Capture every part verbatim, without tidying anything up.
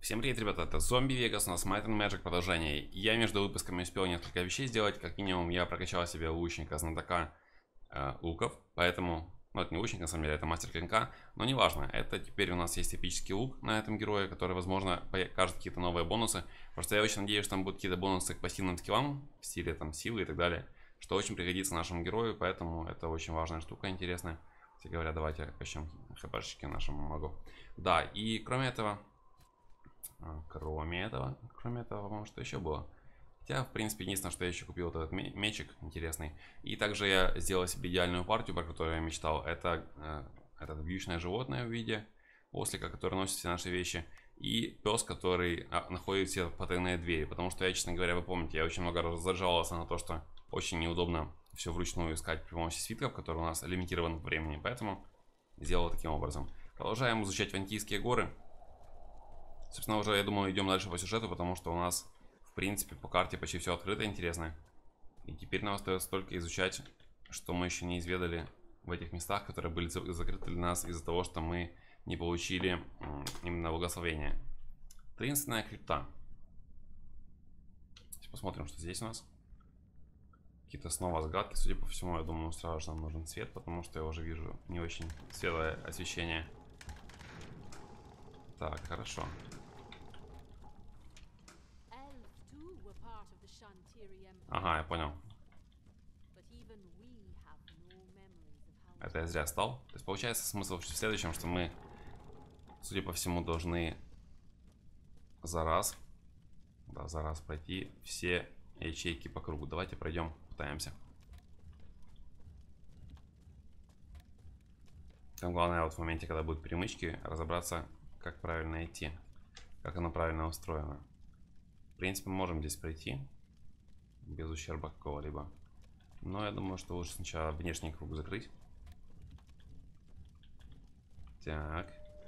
Всем привет, ребята, это Зомби Вегас, у нас Might and Magic продолжение. Я между выпусками успел несколько вещей сделать, как минимум я прокачал себе лучника, знатока э, луков, поэтому, ну это не лучник на самом деле, это мастер клинка, но неважно, это теперь у нас есть эпический лук на этом герое, который, возможно, покажет какие-то новые бонусы. Просто я очень надеюсь, что там будут какие-то бонусы к пассивным скиллам, в стиле там силы и так далее, что очень пригодится нашему герою, поэтому это очень важная штука, интересная. Кстати говоря, давайте качаем хпшечки нашему магу. Да, и кроме этого... Кроме этого, кроме этого, по-моему, что еще было? Хотя, в принципе, единственное, что я еще купил вот этот мечик интересный. И также я сделал себе идеальную партию, про которую я мечтал. Это э, это вьючное животное в виде ослика, который носит все наши вещи. И пес, который а, находит все потайные двери. Потому что я, честно говоря, вы помните, я очень много раз зажаловался на то, что очень неудобно все вручную искать при помощи свитков, которые у нас лимитированы по времени. Поэтому сделал таким образом. Продолжаем изучать Вантийские горы. Собственно, уже, я думаю, идем дальше по сюжету, потому что у нас, в принципе, по карте почти все открыто, интересно. И теперь нам остается только изучать, что мы еще не изведали в этих местах, которые были закрыты для нас из-за того, что мы не получили именно благословение. Таинственная крипта. Посмотрим, что здесь у нас. Какие-то снова загадки, судя по всему, я думаю, сразу же нам нужен свет, потому что я уже вижу не очень светлое освещение. Так, хорошо. Ага, я понял. Это я зря стал. То есть получается смысл в следующем, что мы, судя по всему, должны за раз, да, за раз пройти все ячейки по кругу. Давайте пройдем, пытаемся. Там главное вот в моменте, когда будут перемычки, разобраться, как правильно идти, как оно правильно устроено. В принципе, мы можем здесь пройти без ущерба какого-либо. Но я думаю, что лучше сначала внешний круг закрыть. Так.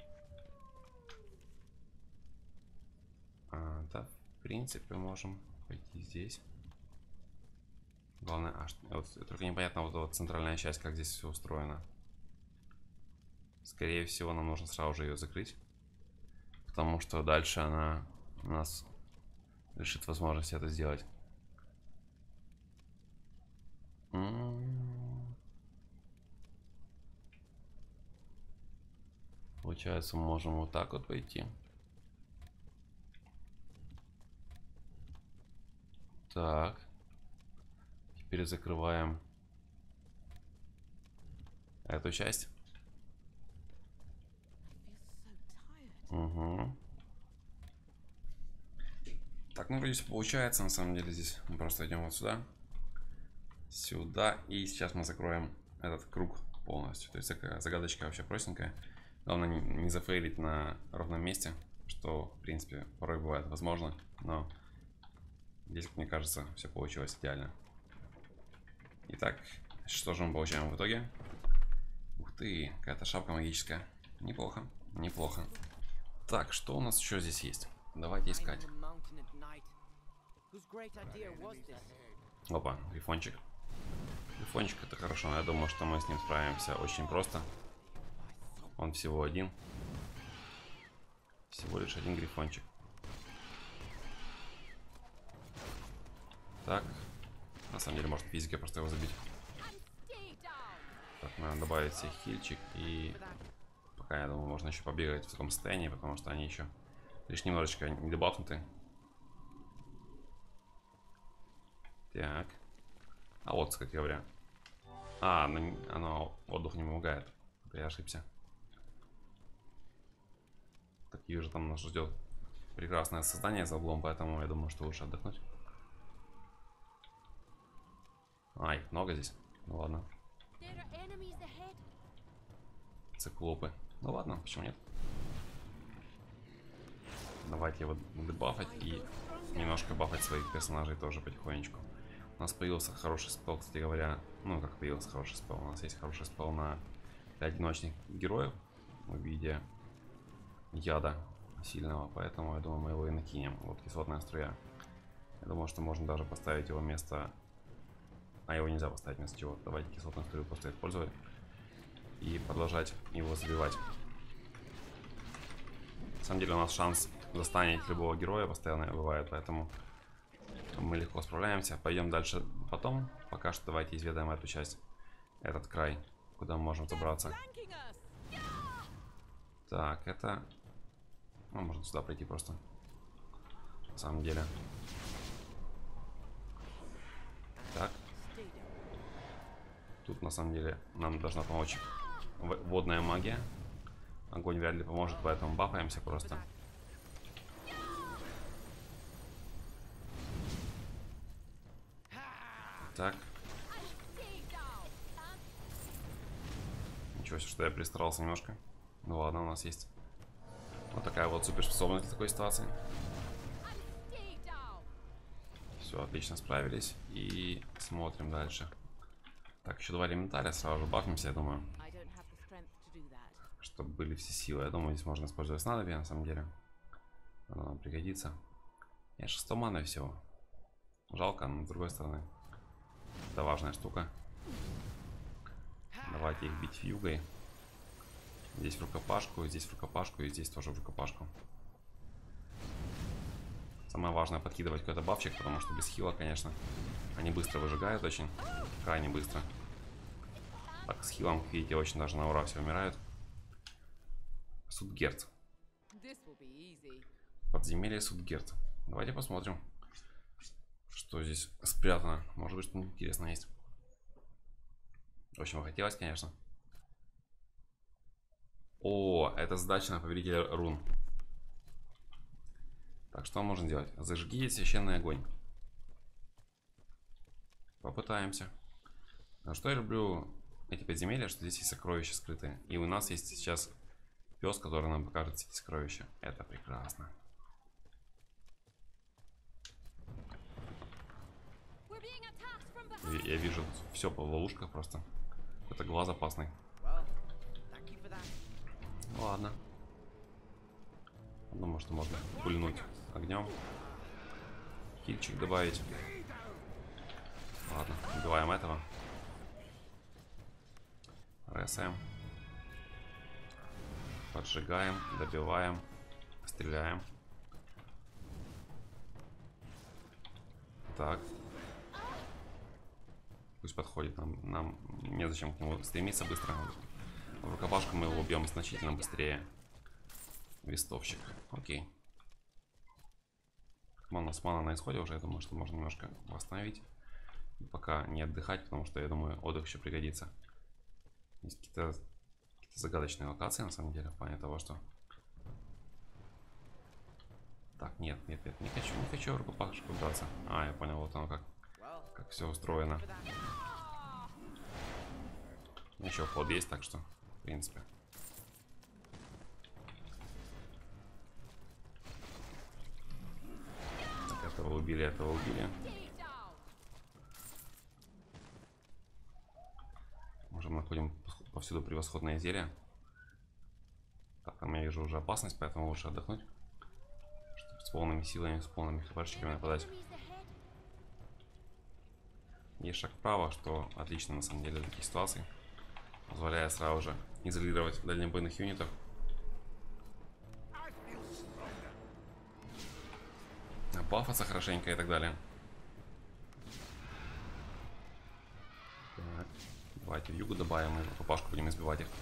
А, да, в принципе, можем пойти здесь. Главное, а, вот, только непонятно вот, вот центральная часть, как здесь все устроено. Скорее всего, нам нужно сразу же ее закрыть. Потому что дальше она у нас лишит возможности это сделать. Получается, мы можем вот так вот пойти. Так. Теперь закрываем эту часть. Угу. Так, ну вроде все получается, на самом деле здесь мы просто идем вот сюда. Сюда. И сейчас мы закроем этот круг полностью. То есть такая загадочка вообще простенькая. Главное не, не зафейлить на ровном месте, что в принципе порой бывает возможно. Но здесь, мне кажется, все получилось идеально. Итак, что же мы получаем в итоге? Ух ты, какая-то шапка магическая. Неплохо, неплохо. Так, что у нас еще здесь есть? Давайте искать. Опа, грифончик. Грифончик, это хорошо, но я думаю, что мы с ним справимся очень просто. Он всего один. Всего лишь один грифончик. Так. На самом деле, может, физикой просто его забить. Так, надо добавить себе хильчик. И пока, я думаю, можно еще побегать в таком состоянии, потому что они еще лишь немножечко не дебафнуты. Так. А вот, кстати говоря. А, оно, оно воздух не помогает. Это я ошибся. Так, вижу, там нас ждет прекрасное создание за углом, поэтому я думаю, что лучше отдохнуть. А, их много здесь. Ну ладно. Циклопы. Ну ладно, почему нет? Давайте его дебафать и немножко бафать своих персонажей тоже потихонечку. У нас появился хороший спел, кстати говоря. Ну, как появился хороший спел. У нас есть хороший спел на одиночных героев в виде яда сильного. Поэтому, я думаю, мы его и накинем. Вот кислотная струя. Я думаю, что можно даже поставить его вместо... А его нельзя поставить вместо чего. Давайте кислотную струю просто использовать. И продолжать его забивать. На самом деле у нас шанс застанить любого героя постоянно бывает, поэтому мы легко справляемся. Пойдем дальше потом. Пока что давайте изведаем эту часть, этот край, куда мы можем забраться. Так, это... Ну, можно сюда пройти просто. На самом деле. Так. Тут на самом деле нам должна помочь водная магия. Огонь вряд ли поможет, поэтому бафаемся просто. Так. Ничего себе, что я перестарался немножко. Ну ладно, у нас есть вот такая вот суперспособность для такой ситуации. Все, отлично, справились. И смотрим дальше. Так, еще два элементария, сразу же бафнемся, я думаю. Чтобы были все силы. Я думаю, здесь можно использовать снадобье, на самом деле. Оно нам пригодится. Я шестом маны всего. Жалко, но с другой стороны. Это важная штука. Давайте их бить фьюгой. Здесь в рукопашку, здесь в рукопашку и здесь тоже в рукопашку. Самое важное подкидывать какой-то бафчик, потому что без хила, конечно, они быстро выжигают очень. Крайне быстро. Так, с хилом, видите, очень даже на ура все умирают. Судгерт. Подземелье Судгерт. Давайте посмотрим, что здесь спрятано. Может быть, что-нибудь интересное есть. Очень бы хотелось, конечно. О, это задача на повелителя рун. Так, что можно делать? Зажги священный огонь. Попытаемся. А что я люблю эти подземелья, что здесь есть сокровища скрытые. И у нас есть сейчас пес, который нам покажет эти сокровища. Это прекрасно. Я, я вижу все по ловушках просто. Это глаз опасный. Ладно. Думаю, что можно пульнуть огнем. Хильчик добавить. Ладно, убиваем этого. Ресаем. Поджигаем, добиваем, стреляем. Так. Пусть подходит. Нам, нам незачем к нему стремиться быстро. В рукопашку мы его убьем значительно быстрее. Вестовщик. Окей. Мана с мана на исходе уже. Я думаю, что можно немножко восстановить. Пока не отдыхать, потому что, я думаю, отдых еще пригодится. Есть какие-то какие загадочные локации, на самом деле, в плане того, что... Так, нет, нет, нет, не хочу, не хочу в рукопашку браться. А, я понял, вот оно как. Как все устроено. Еще вход есть, так что, в принципе. Так, этого убили, этого убили. Уже мы находим повсюду превосходное зелье. Так, там я вижу уже опасность, поэтому лучше отдохнуть. Чтобы с полными силами, с полными хпшечками нападать. Есть шаг вправо, что отлично на самом деле для таких ситуаций. Позволяет сразу же изолировать дальнобойных юнитов. Бафаться хорошенько и так далее. Так, давайте в югу добавим и в рукопашку будем избивать их.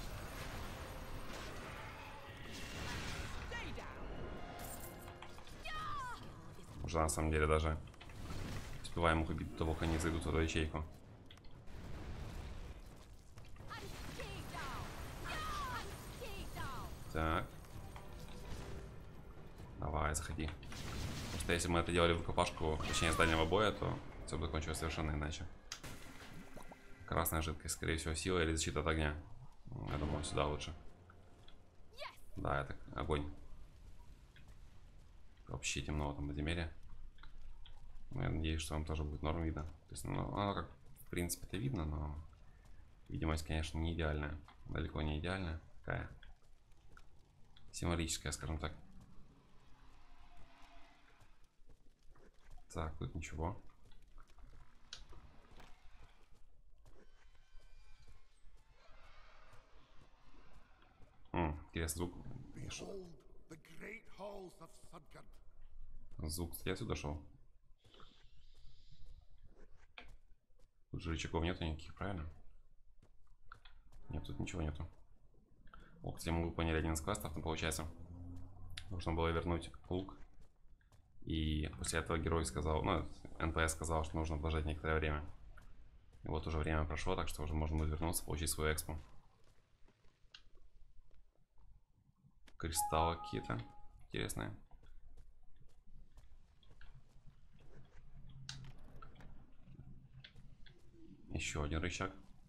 Уже на самом деле даже успеваем их убить до того, как они зайдут в эту ячейку. Так. Давай, заходи. Потому что если мы это делали в рукопашку, точнее с дальнего боя, то все бы закончилось совершенно иначе. Красная жидкость, скорее всего, сила или защита от огня. Я думаю, сюда лучше. Да, это огонь. Вообще темно в этом подземелье. Я надеюсь, что вам тоже будет норм видно. То есть, ну, оно как, в принципе-то видно, но видимость, конечно, не идеальная. Далеко не идеальная. Такая символическая, скажем так. Так, тут ничего. М, интересный звук. Звук, кстати, отсюда шел. Тут же рычагов нету никаких, правильно? Нет, тут ничего нету. О, кстати, мы выполнили один из квестов, но получается, нужно было вернуть лук. И после этого герой сказал, ну, эн пи эс сказал, что нужно подождать некоторое время. И вот уже время прошло, так что уже можно будет вернуться, получить свою экспу. Кристаллы какие-то интересные. Еще один рычаг.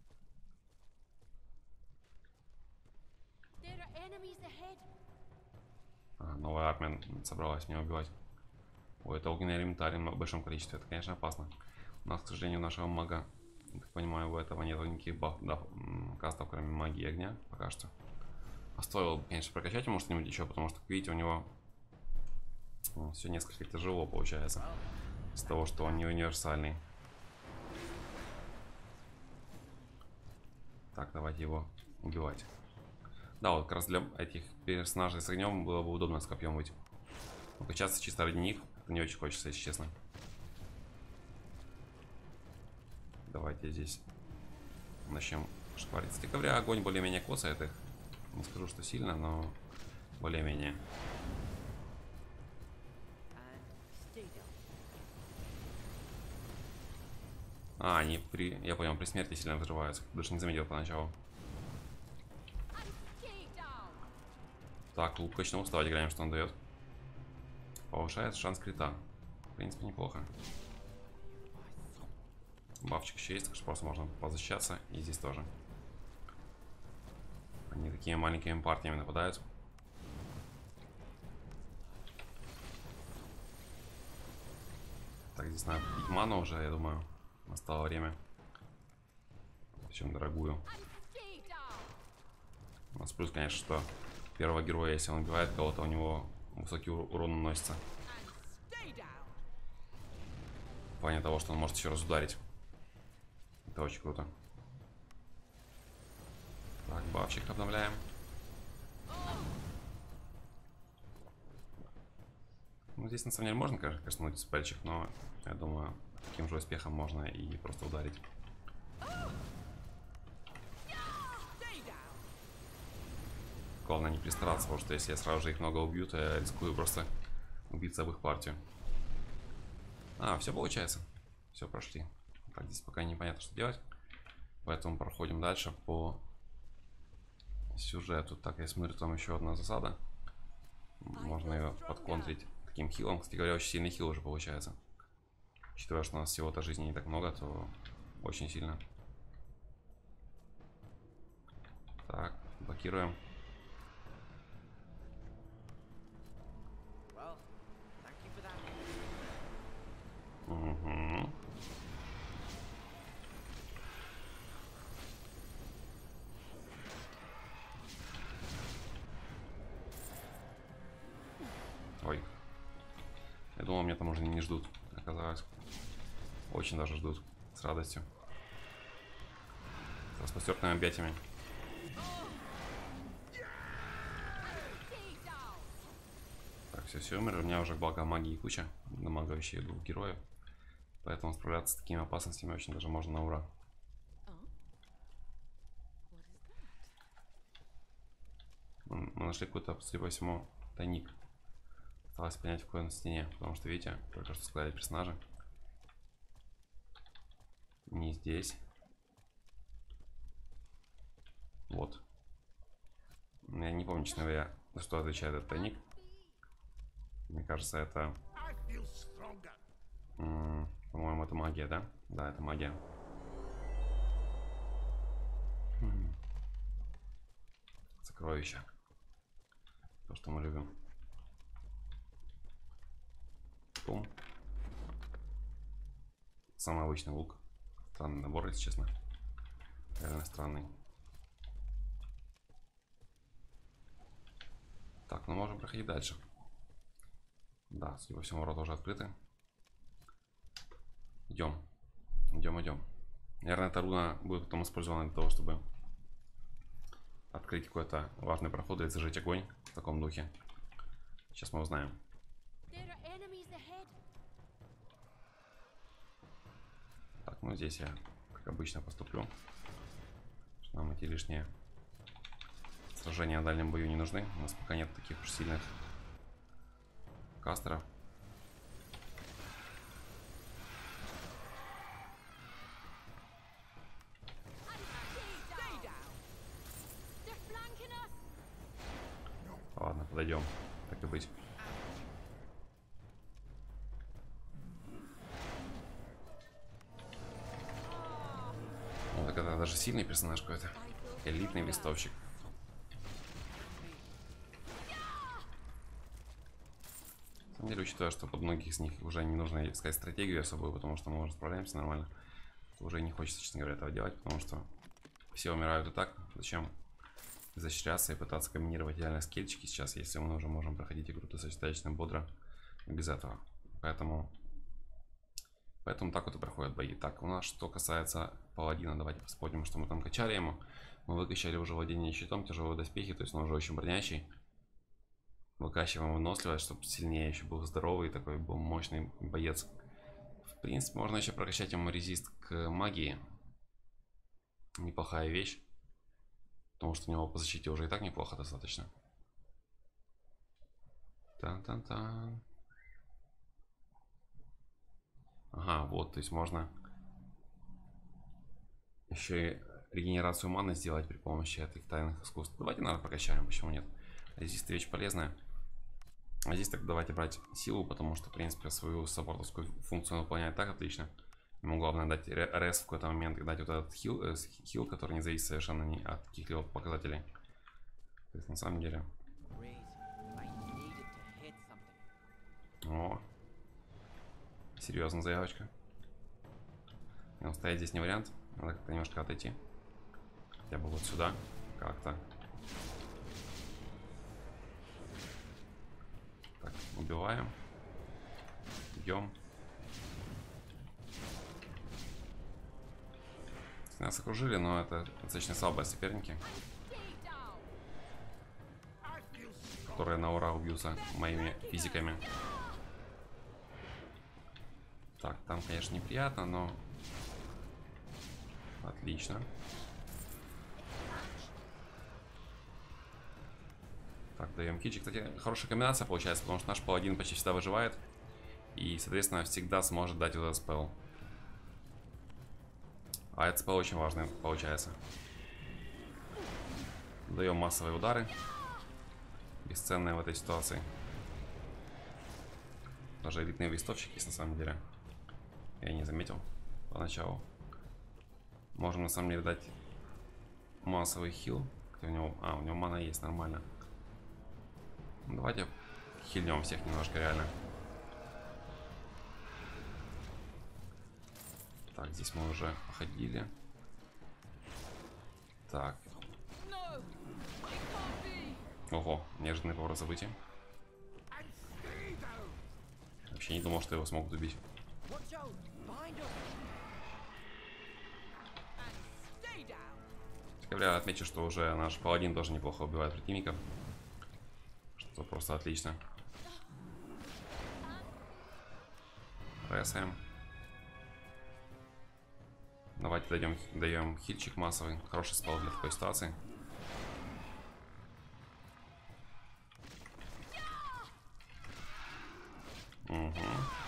А, новая армия собралась меня убивать. Ой, это огненный элементарий в большом количестве. Это, конечно, опасно. У нас, к сожалению, нашего мага, я так понимаю, у этого нет никаких баф, да, кастов, кроме магии огня, пока что. А стоило, конечно, прокачать ему что-нибудь еще, потому что, как видите, у него ну, все несколько тяжело получается. Из того, что он не универсальный. Так, давайте его убивать. Да, вот как раз для этих персонажей с огнем было бы удобно с копьем быть. Но качаться чисто ради них это не очень хочется, если честно. Давайте здесь начнем шкварить. Кстати говоря, огонь более-менее коцает их. Не скажу, что сильно, но более-менее. А, они при... Я понял, при смерти сильно взрываются. Даже не заметил поначалу. Так, лук качнул. Давайте глянем, что он дает. Повышает шанс крита. В принципе, неплохо. Бафчик еще есть, так что просто можно позащищаться. И здесь тоже. Они такими маленькими партиями нападают. Так, здесь надо пить ману уже, я думаю. Настало время. Причем дорогую. У нас плюс, конечно, что первого героя, если он убивает кого-то, у него высокий урон наносится. В плане того, что он может еще раз ударить. Это очень круто. Так, бафчик обновляем. Ну, здесь на самом деле можно, конечно, кастануть спельчик, но я думаю, таким же успехом можно и просто ударить. Главное не пристараться, потому что если я сразу же их много убью, то я рискую просто убиться об их партию. А, все получается. Все, прошли. Так, здесь пока непонятно, что делать. Поэтому проходим дальше по сюжету. Так, я смотрю, там еще одна засада. Можно ее подконтрить таким хилом. Кстати говоря, очень сильный хил уже получается. Учитывая, что у нас всего-то жизни не так много, то очень сильно. Так, блокируем. Угу. Ой. Я думал, меня там уже не ждут. Оказалось. Очень даже ждут. С радостью. С распростертыми объятиями. Так, все, все умер. У меня уже благо магии куча. На мага еще двух героев. Поэтому справляться с такими опасностями очень даже можно на ура. Мы нашли какой-то, судя по всему, тайник. Осталось понять, в какой он стене. Потому что, видите, только что сказали персонажи. Не здесь. Вот. Я не помню, честно говоря, за что отвечает этот тайник. Мне кажется, это... По-моему, это магия, да? Да, это магия. Сокровища. То, что мы любим. Пум. Самый обычный лук. Странный набор, если честно. Реально странный. Так, ну можем проходить дальше. Да, судя по всему, ворота уже открыты. Идем. Идем, идем. Наверное, эта руна будет потом использована для того, чтобы открыть какой-то важный проход или зажечь огонь в таком духе. Сейчас мы узнаем. Так, ну здесь я, как обычно, поступлю. Нам эти лишние сражения на дальнем бою не нужны. У нас пока нет таких уж сильных кастеров. Ладно, подойдем. Так и быть. Ну, так это даже сильный персонаж какой-то. Элитный листовщик. На самом деле, учитывая, что под многих из них уже не нужно искать стратегию особую, потому что мы уже справляемся нормально, то уже не хочется, честно говоря, этого делать, потому что все умирают и так. Зачем изощряться и пытаться комбинировать идеально скиллчики сейчас, если мы уже можем проходить игру достаточно бодро и без этого. Поэтому Поэтому так вот и проходят бои. Так, у нас что касается паладина, давайте посмотрим, что мы там качали ему. Мы выкачали уже владение щитом, тяжелые доспехи, то есть он уже очень бронящий. Выкачиваем выносливость, чтобы сильнее еще был здоровый, такой был мощный боец. В принципе, можно еще прокачать ему резист к магии. Неплохая вещь. Потому что у него по защите уже и так неплохо достаточно. Тан-тан-тан. Ага, вот, то есть можно еще и регенерацию маны сделать при помощи этих тайных искусств. Давайте, наверное, прокачаем, почему нет. Резист вещь полезная. А здесь так давайте брать силу, потому что, в принципе, свою саппортовскую функцию выполняет так отлично. Ему главное дать рез в какой-то момент и дать вот этот хил, э, хил, который не зависит совершенно ни от каких-либо показателей. То есть, на самом деле... О, серьезная заявочка. Но стоять здесь не вариант. Надо как-то немножко отойти. Хотя бы вот сюда. Как-то. Так, убиваем. Бьем. Нас окружили, но это достаточно слабые соперники, которые на ура убьются моими физиками. Так, там, конечно, неприятно, но отлично. Так, даем кичи. Кстати, хорошая комбинация получается, потому что наш паладин почти всегда выживает. И, соответственно, всегда сможет дать вот этот спелл. А этот спелл очень важный получается. Даем массовые удары. Бесценные в этой ситуации. Даже элитный листовщик есть на самом деле. Я не заметил поначалу. Можем на самом деле дать массовый хил. У него, а, у него мана есть, нормально. Давайте хильнем всех немножко реально. Так, здесь мы уже походили. Так. Ого, неожиданный поворот событий. Вообще не думал, что его смогут убить. Говоря, отмечу, что уже наш паладин тоже неплохо убивает противников. Что просто отлично. Ресаем. Давайте дойдем, даем хильчик массовый. Хороший спал для такой ситуации. Угу.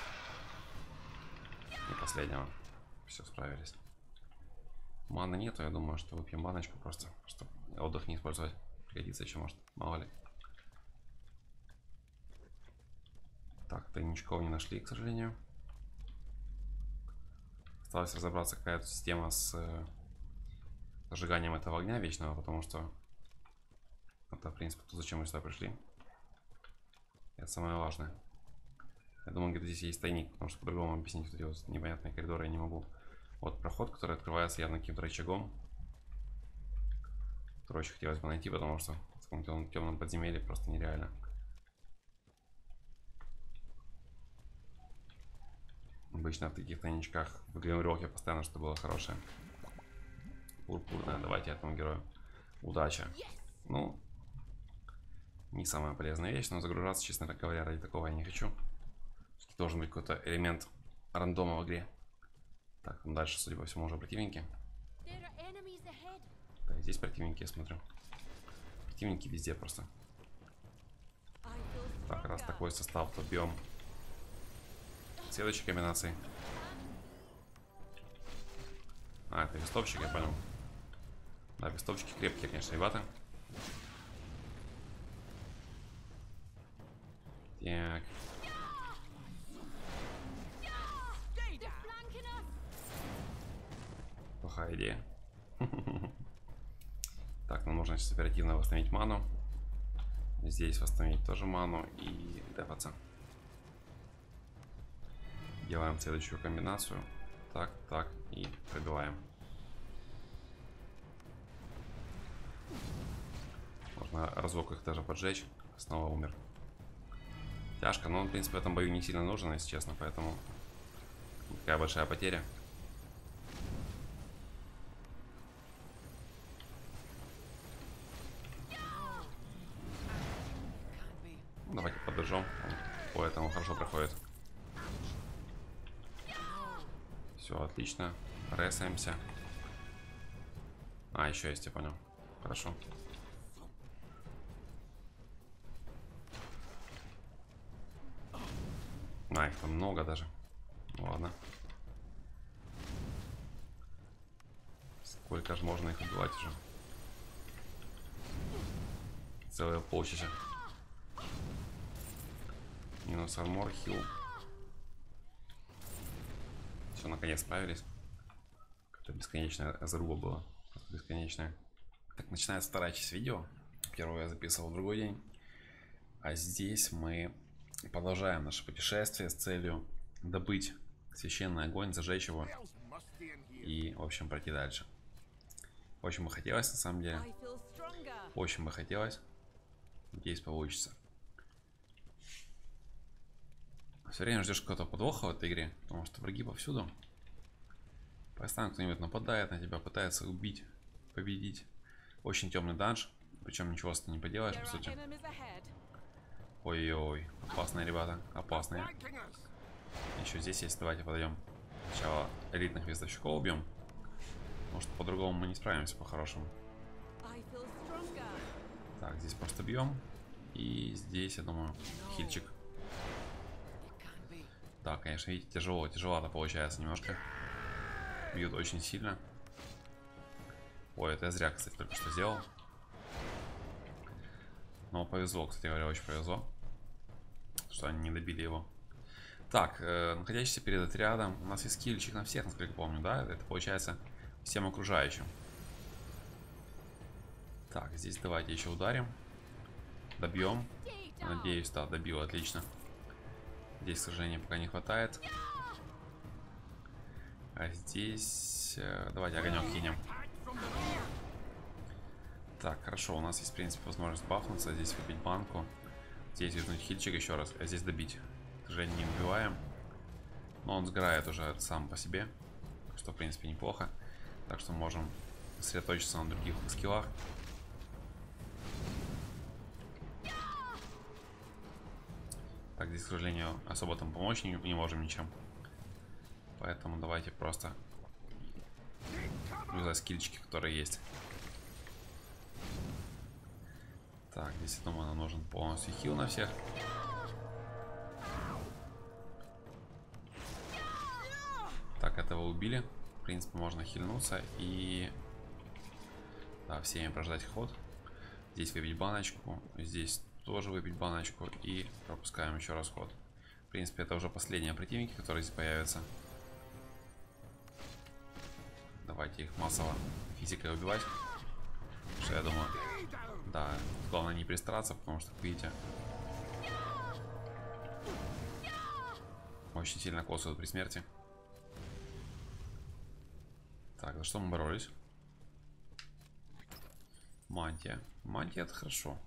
И последнего. Все, справились. Маны нету, я думаю, что выпьем баночку просто, чтобы отдых не использовать. Пригодится еще, может, мало ли. Так, тайничков не нашли, к сожалению. Осталось разобраться, какая тут система с э, зажиганием этого огня вечного, потому что это, в принципе, то, зачем мы сюда пришли. Это самое важное. Я думаю, где-то здесь есть тайник, потому что по-другому объяснить вот эти вот непонятные коридоры я не могу. Вот проход, который открывается явно каким-то рычагом, который очень хотелось бы найти, потому что в каком-то темном подземелье просто нереально. Обычно в таких тайничках выигрывал я постоянно, что было хорошее. Пурпурная, давайте этому герою. Удача. Ну, не самая полезная вещь, но загружаться, честно говоря, ради такого я не хочу. должен быть какой-то элемент рандома в игре. Так, там дальше, судя по всему, уже противники. Так, здесь противники, я смотрю. Противники везде просто. Так, раз такой состав, то бьем следующей комбинации. А, это вестовщик, я понял. Да, вестовщики крепкие, конечно, ребята. Так. Плохая идея. Так, нам нужно сейчас оперативно восстановить ману. Здесь восстановить тоже ману и дефаться. Делаем следующую комбинацию. Так, так и пробиваем. Можно разок их даже поджечь. Снова умер. Тяжко, но он, в принципе, в этом бою не сильно нужен, если честно, поэтому такая большая потеря. Давайте подожжем. По этому хорошо проходит. Все, отлично. Ресаемся. А, еще есть, я понял. Хорошо. А, их там много даже. Ладно. Сколько же можно их убивать уже? Целое полчаса. Минус армор, хил. Все, наконец справились. Какая-то бесконечная заруба была. Бесконечная. Так, начинается вторая часть видео. Первую я записывал в другой день. А здесь мы продолжаем наше путешествие с целью добыть священный огонь, зажечь его и, в общем, пройти дальше. Очень бы хотелось, на самом деле. Очень бы хотелось. Надеюсь, получится. Все время ждешь какого-то подвоха в этой игре, потому что враги повсюду. Постоянно кто-нибудь нападает на тебя, пытается убить, победить. Очень темный данж, причем ничего с этим не поделаешь, по сути. Ой-ой, опасные ребята, опасные. Еще здесь есть, давайте подойдем. Сначала элитных вестовщиков убьем. Может, по-другому мы не справимся по-хорошему. Так, здесь просто бьем. И здесь, я думаю, хильчик. Да, конечно, видите, тяжело, тяжеловато получается немножко. Бьют очень сильно. Ой, это я зря, кстати, только что сделал. Но повезло, кстати говоря, очень повезло, что они не добили его. Так, э, находящийся перед отрядом. У нас есть скиллчик на всех, насколько помню, да? Это получается всем окружающим. Так, здесь давайте еще ударим. Добьем. Надеюсь, да, добил, отлично. Здесь, к сожалению, пока не хватает. А здесь... Э, давайте огонек кинем. Так, хорошо, у нас есть, в принципе, возможность бафнуться. Здесь выбить банку. Здесь вернуть хильчик еще раз, а здесь добить. К сожалению, не убиваем. Но он сгорает уже сам по себе, что, в принципе, неплохо. Так что можем сосредоточиться на других скиллах. Так, здесь, к сожалению, особо там помочь не, не можем ничем. Поэтому давайте просто юзать скиллчики, которые есть. Так, здесь, я думаю, нам нужен полностью хил на всех. Так, этого убили. В принципе, можно хильнуться и... Да, всеми прождать ход. Здесь выбить баночку. Здесь тоже выбить баночку. И пропускаем еще раз ход. В принципе, это уже последние противники, которые здесь появятся. Давайте их массово физикой убивать. Что я думаю... Да, главное не пристараться, потому что, как видите, очень сильно косают при смерти. Так, за что мы боролись? Мантия. Мантия — это хорошо.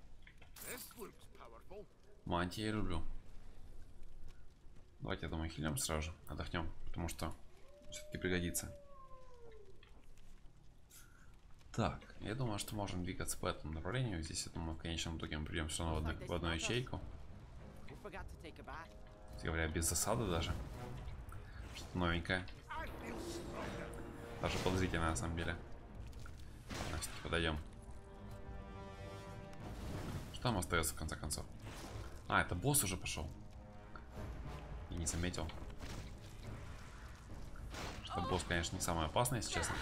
Мантия я люблю. Давайте, я думаю, хилим сразу же, отдохнем, потому что все-таки пригодится. Так, я думаю, что можем двигаться по этому направлению. Здесь, я думаю, в конечном итоге мы придем все равно в одну, в одну ячейку. Кстати говоря, без засады даже. Что-то новенькое. Даже подозрительно на самом деле. Ладно, все-таки подойдем. Что там остается в конце концов? А, это босс уже пошел. И не заметил. Что босс, конечно, не самый опасный, если честно.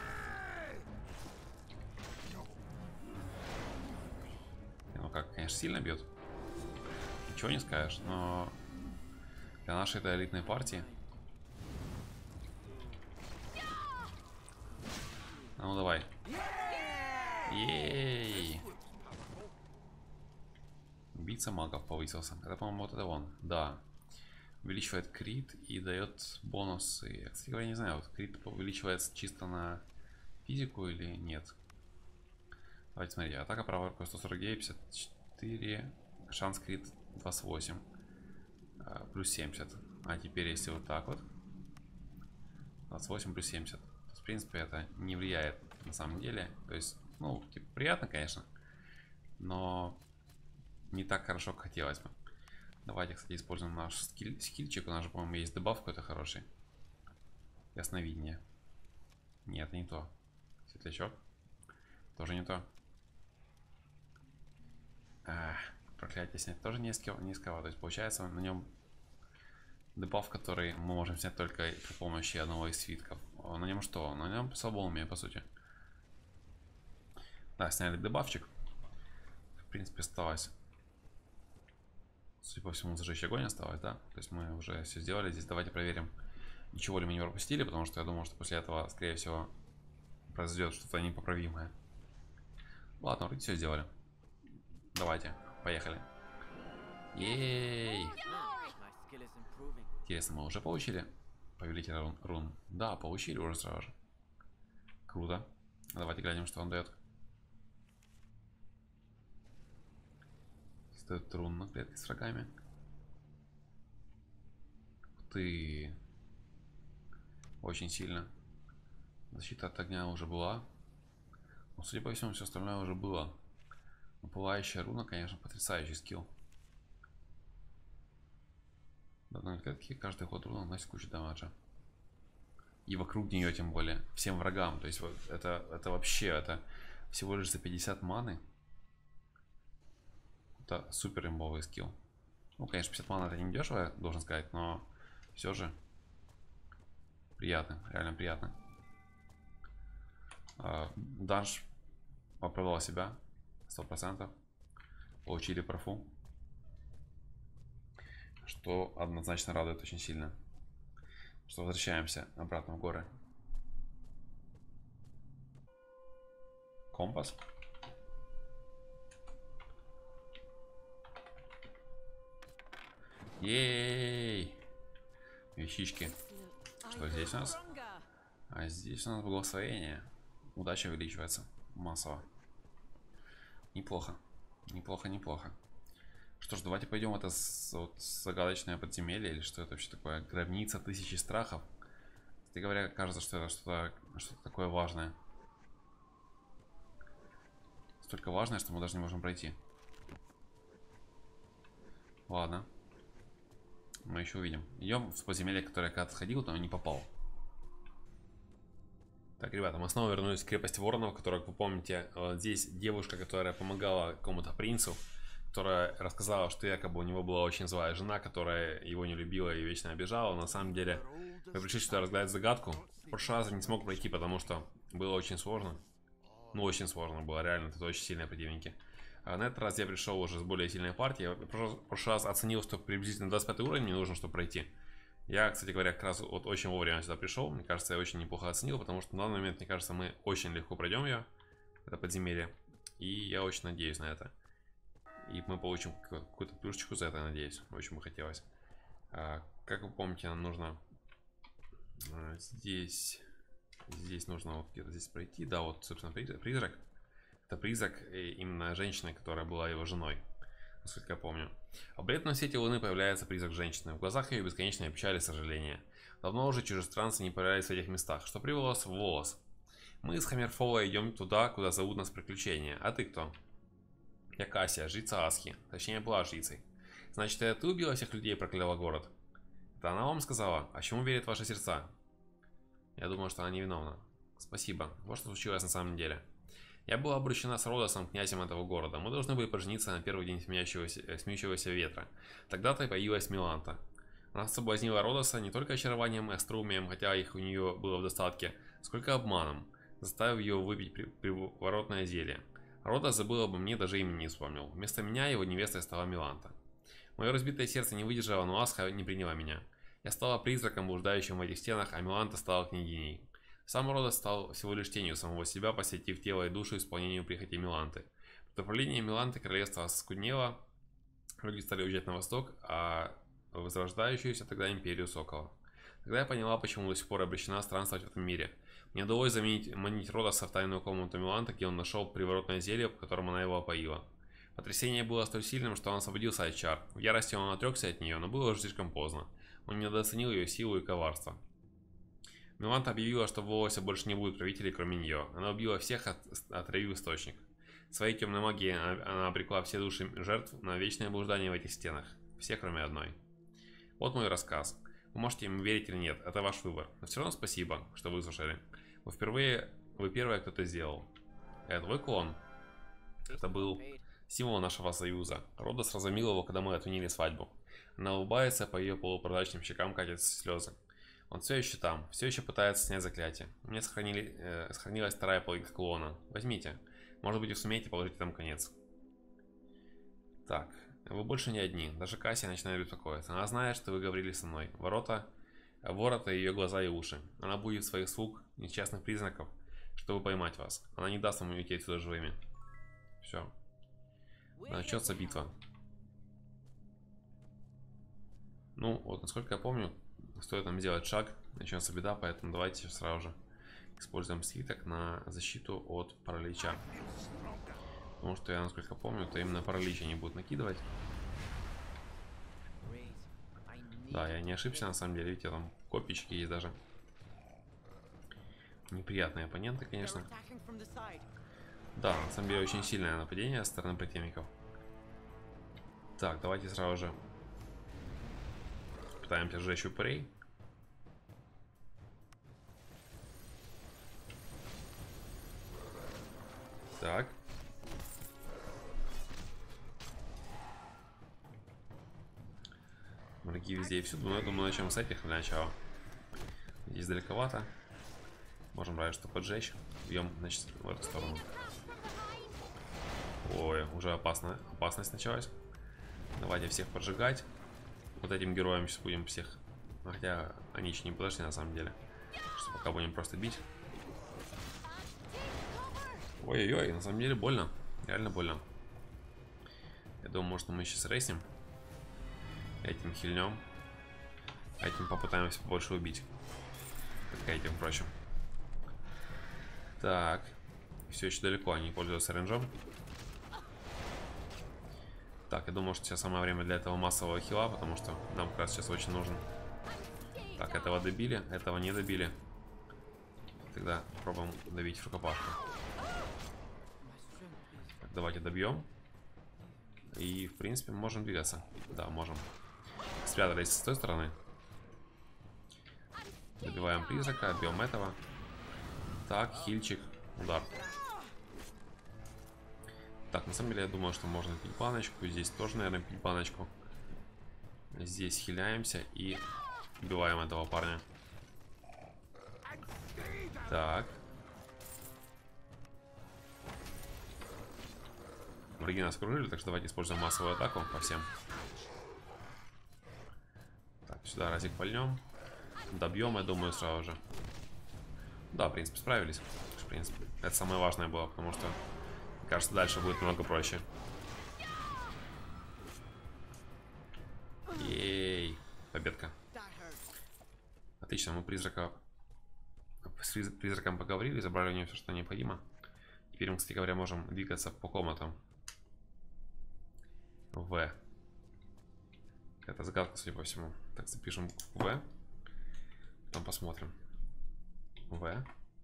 Ну как, конечно, сильно бьет. Ничего не скажешь, но для нашей этой элитной партии. Ну давай. Ей! Убийца магов повысился. Это, по-моему, вот это он. Да. Увеличивает крит и дает бонусы. Я, кстати говоря, не знаю, вот крит увеличивается чисто на физику или нет. Давайте смотрите. Атака проворка сто сорок девять, пятьдесят четыре. Шанс крит двадцать восемь. Плюс семьдесят. А теперь если вот так вот. двадцать восемь плюс семьдесят. То есть, в принципе, это не влияет на самом деле. То есть, ну, типа, приятно, конечно. Но не так хорошо, как хотелось бы. Давайте, кстати, используем наш скиль, скильчик. У нас же, по-моему, есть дебаф какой-то хороший. Ясновидение. Нет, не то. Светлячок. Тоже не то. А, проклятие снять тоже не из кого. То есть, получается, на нем дебаф, который мы можем снять только при помощи одного из свитков. На нем что? На нем слабоумие, по сути. Да, сняли дебафчик. В принципе, осталось. Судя по всему, зажечь огонь осталось, да? То есть мы уже все сделали. Здесь давайте проверим, ничего ли мы не пропустили, потому что я думаю, что после этого, скорее всего, произойдет что-то непоправимое. Ладно, вроде все сделали. Давайте, поехали. Ей! Интересно, мы уже получили повелителя рун? рун? Да, получили уже сразу же. Круто. Давайте глянем, что он дает. Стоит рун на клетке с врагами. Ух ты. Очень сильно. Защита от огня уже была. Но, судя по всему, все остальное уже было. Но пылающая руна, конечно, потрясающий скилл. В одной клетке каждый ход руна наносит кучу дамажа. И вокруг нее, тем более, всем врагам. То есть вот это, это вообще, это всего лишь за пятьдесят маны. Это супер имбовый скилл. Ну, конечно, пятьдесят маны это не дешево, должен сказать, но все же приятно, реально приятно. Данж оправдал себя сто процентов. Получили профу, что однозначно радует очень сильно. Что возвращаемся обратно в горы. Компас. Ей! Вещички. Что здесь у нас? А здесь у нас благословение. Удача увеличивается массово. Неплохо. Неплохо, неплохо. Что ж, давайте пойдем в это вот загадочное подземелье. Или что это вообще такое? Гробница тысячи страхов. Кстати говоря, кажется, что это что-то что-то такое важное. Столько важное, что мы даже не можем пройти. Ладно. Мы еще увидим. Идем в подземелье, которое я когда-то ходил, но не попал. Так, ребята, мы снова вернулись в крепость воронов, которая, как вы помните, вот здесь девушка, которая помогала какому-то принцу, которая рассказала, что якобы у него была очень злая жена, которая его не любила и вечно обижала. На самом деле, мы пришли сюда разгадать загадку. В прошлый раз я не смог пройти, потому что было очень сложно. Ну, очень сложно было, реально, это очень сильные противники. А на этот раз я пришел уже с более сильной партией. В прошлый раз оценил, что приблизительно двадцать пятый уровень мне нужно, чтобы пройти. Я, кстати говоря, как раз вот очень вовремя сюда пришел. Мне кажется, я очень неплохо оценил, потому что на данный момент, мне кажется, мы очень легко пройдем ее, это подземелье. И я очень надеюсь на это. И мы получим какую-то плюшечку за это, надеюсь. Очень бы хотелось. А, как вы помните, нам нужно а, здесь... Здесь нужно вот где-то здесь пройти. Да, вот, собственно, призрак. Это призрак именно женщины, которая была его женой, насколько я помню. А при этом на свете Луны появляется призрак женщины. В глазах ее бесконечная печаль и сожаление. Давно уже чужестранцы не появлялись в этих местах, что привело нас в волос. Мы из Хаммерфола идем туда, куда зовут нас приключения. А ты кто? Я Кассия, жрица Асхи. Точнее, была жрицей. Значит, это ты убила всех людей и прокляла город? Это она вам сказала? А чему верят ваши сердца? Я думаю, что она невиновна. Спасибо. Вот что случилось на самом деле. Я была обручена с Родосом, князем этого города. Мы должны были пожениться на первый день смеющегося, смеющегося ветра. Тогда-то и появилась Миланта. Она соблазнила Родоса не только очарованием и остроумием, хотя их у нее было в достатке, сколько обманом, заставив ее выпить при приворотное зелье. Родос забыл обо мне, даже имени не вспомнил. Вместо меня его невестой стала Миланта. Мое разбитое сердце не выдержало, но Асха не приняла меня. Я стала призраком, блуждающим в этих стенах, а Миланта стала княгиней. Сам Родос стал всего лишь тенью самого себя, посвятив тело и душу исполнению прихоти Миланты. Под управлением Миланты королевство оскуднело, люди стали уезжать на восток, а возрождающуюся тогда империю Сокола. Тогда я поняла, почему до сих пор обречена странствовать в этом мире. Мне удалось заменить, манить Родоса в тайную комнату Миланты, где он нашел приворотное зелье, которым она его опоила. Потрясение было столь сильным, что он освободился от чар. В ярости он отрекся от нее, но было уже слишком поздно. Он недооценил ее силу и коварство. Миланта объявила, что в Волосе больше не будет правителей, кроме нее. Она убила всех, от, отравив источник. Своей темной магией она обрекла все души жертв на вечное блуждание в этих стенах. Все, кроме одной. Вот мой рассказ. Вы можете им верить или нет, это ваш выбор. Но все равно спасибо, что вы слушали. Вы впервые, вы первое, кто это сделал. Это твой клон. Это был символ нашего союза. Родос разомил его, когда мы отменили свадьбу. Она улыбается, по ее полупрозрачным щекам катятся слезы. Он все еще там, все еще пытается снять заклятие. У меня сохранили, э, сохранилась вторая половинка клона. Возьмите. Может быть, вы сумеете положить там конец. Так, вы больше не одни. Даже Кассия начинает беспокоиться. Она знает, что вы говорили со мной. Ворота, ворота, ее глаза и уши. Она будет своих слуг, несчастных признаков, чтобы поймать вас. Она не даст вам уйти отсюда живыми. Все. Начнется битва. Ну, вот, насколько я помню, стоит нам сделать шаг, начнется беда, поэтому давайте сразу же используем слиток на защиту от паралича. Потому что я, насколько помню, то именно паралич они будут накидывать. Да, я не ошибся на самом деле, видите, там копички есть даже. Неприятные оппоненты, конечно. Да, на самом деле очень сильное нападение со стороны противников. Так, давайте сразу же пытаемся сжечь упырей. Так. Враги везде и всюду, но я думаю, начнем с этих для начала. Здесь далековато. Можем разве что поджечь. Бьем, значит, в эту сторону. Ой, уже опасно. Опасность началась. Давайте всех поджигать. Вот этим героям сейчас будем всех. Хотя они еще не подошли на самом деле. Что пока будем просто бить. Ой-ой-ой, на самом деле больно. Реально больно. Я думаю, может, мы сейчас рейсим. Этим хильнем. Этим попытаемся побольше убить. Как этим, впрочем. Так. Все еще далеко, они пользуются рейнджом. Так, я думаю, что сейчас самое время для этого массового хила, потому что нам как раз сейчас очень нужен. Так, этого добили, этого не добили. Тогда пробуем давить в рукопашку. Так, давайте добьем. И, в принципе, можем двигаться. Да, можем. Спрятались с той стороны. Добиваем призрака, бьем этого. Так, хильчик, удар. Так, на самом деле, я думаю, что можно пить баночку. Здесь тоже, наверное, пить баночку. Здесь хиляемся и убиваем этого парня. Так. Враги нас окружили, так что давайте используем массовую атаку по всем. Так, сюда разик пальнем. Добьем, я думаю, сразу же. Да, в принципе, справились. В принципе, это самое важное было, потому что, мне кажется, дальше будет много проще. Ей, победка. Отлично, мы призрака с призраком поговорили, забрали у него все, что необходимо. Теперь мы, кстати говоря, можем двигаться по комнатам. В. Это загадка, судя по всему. Так, запишем В. Потом посмотрим. В.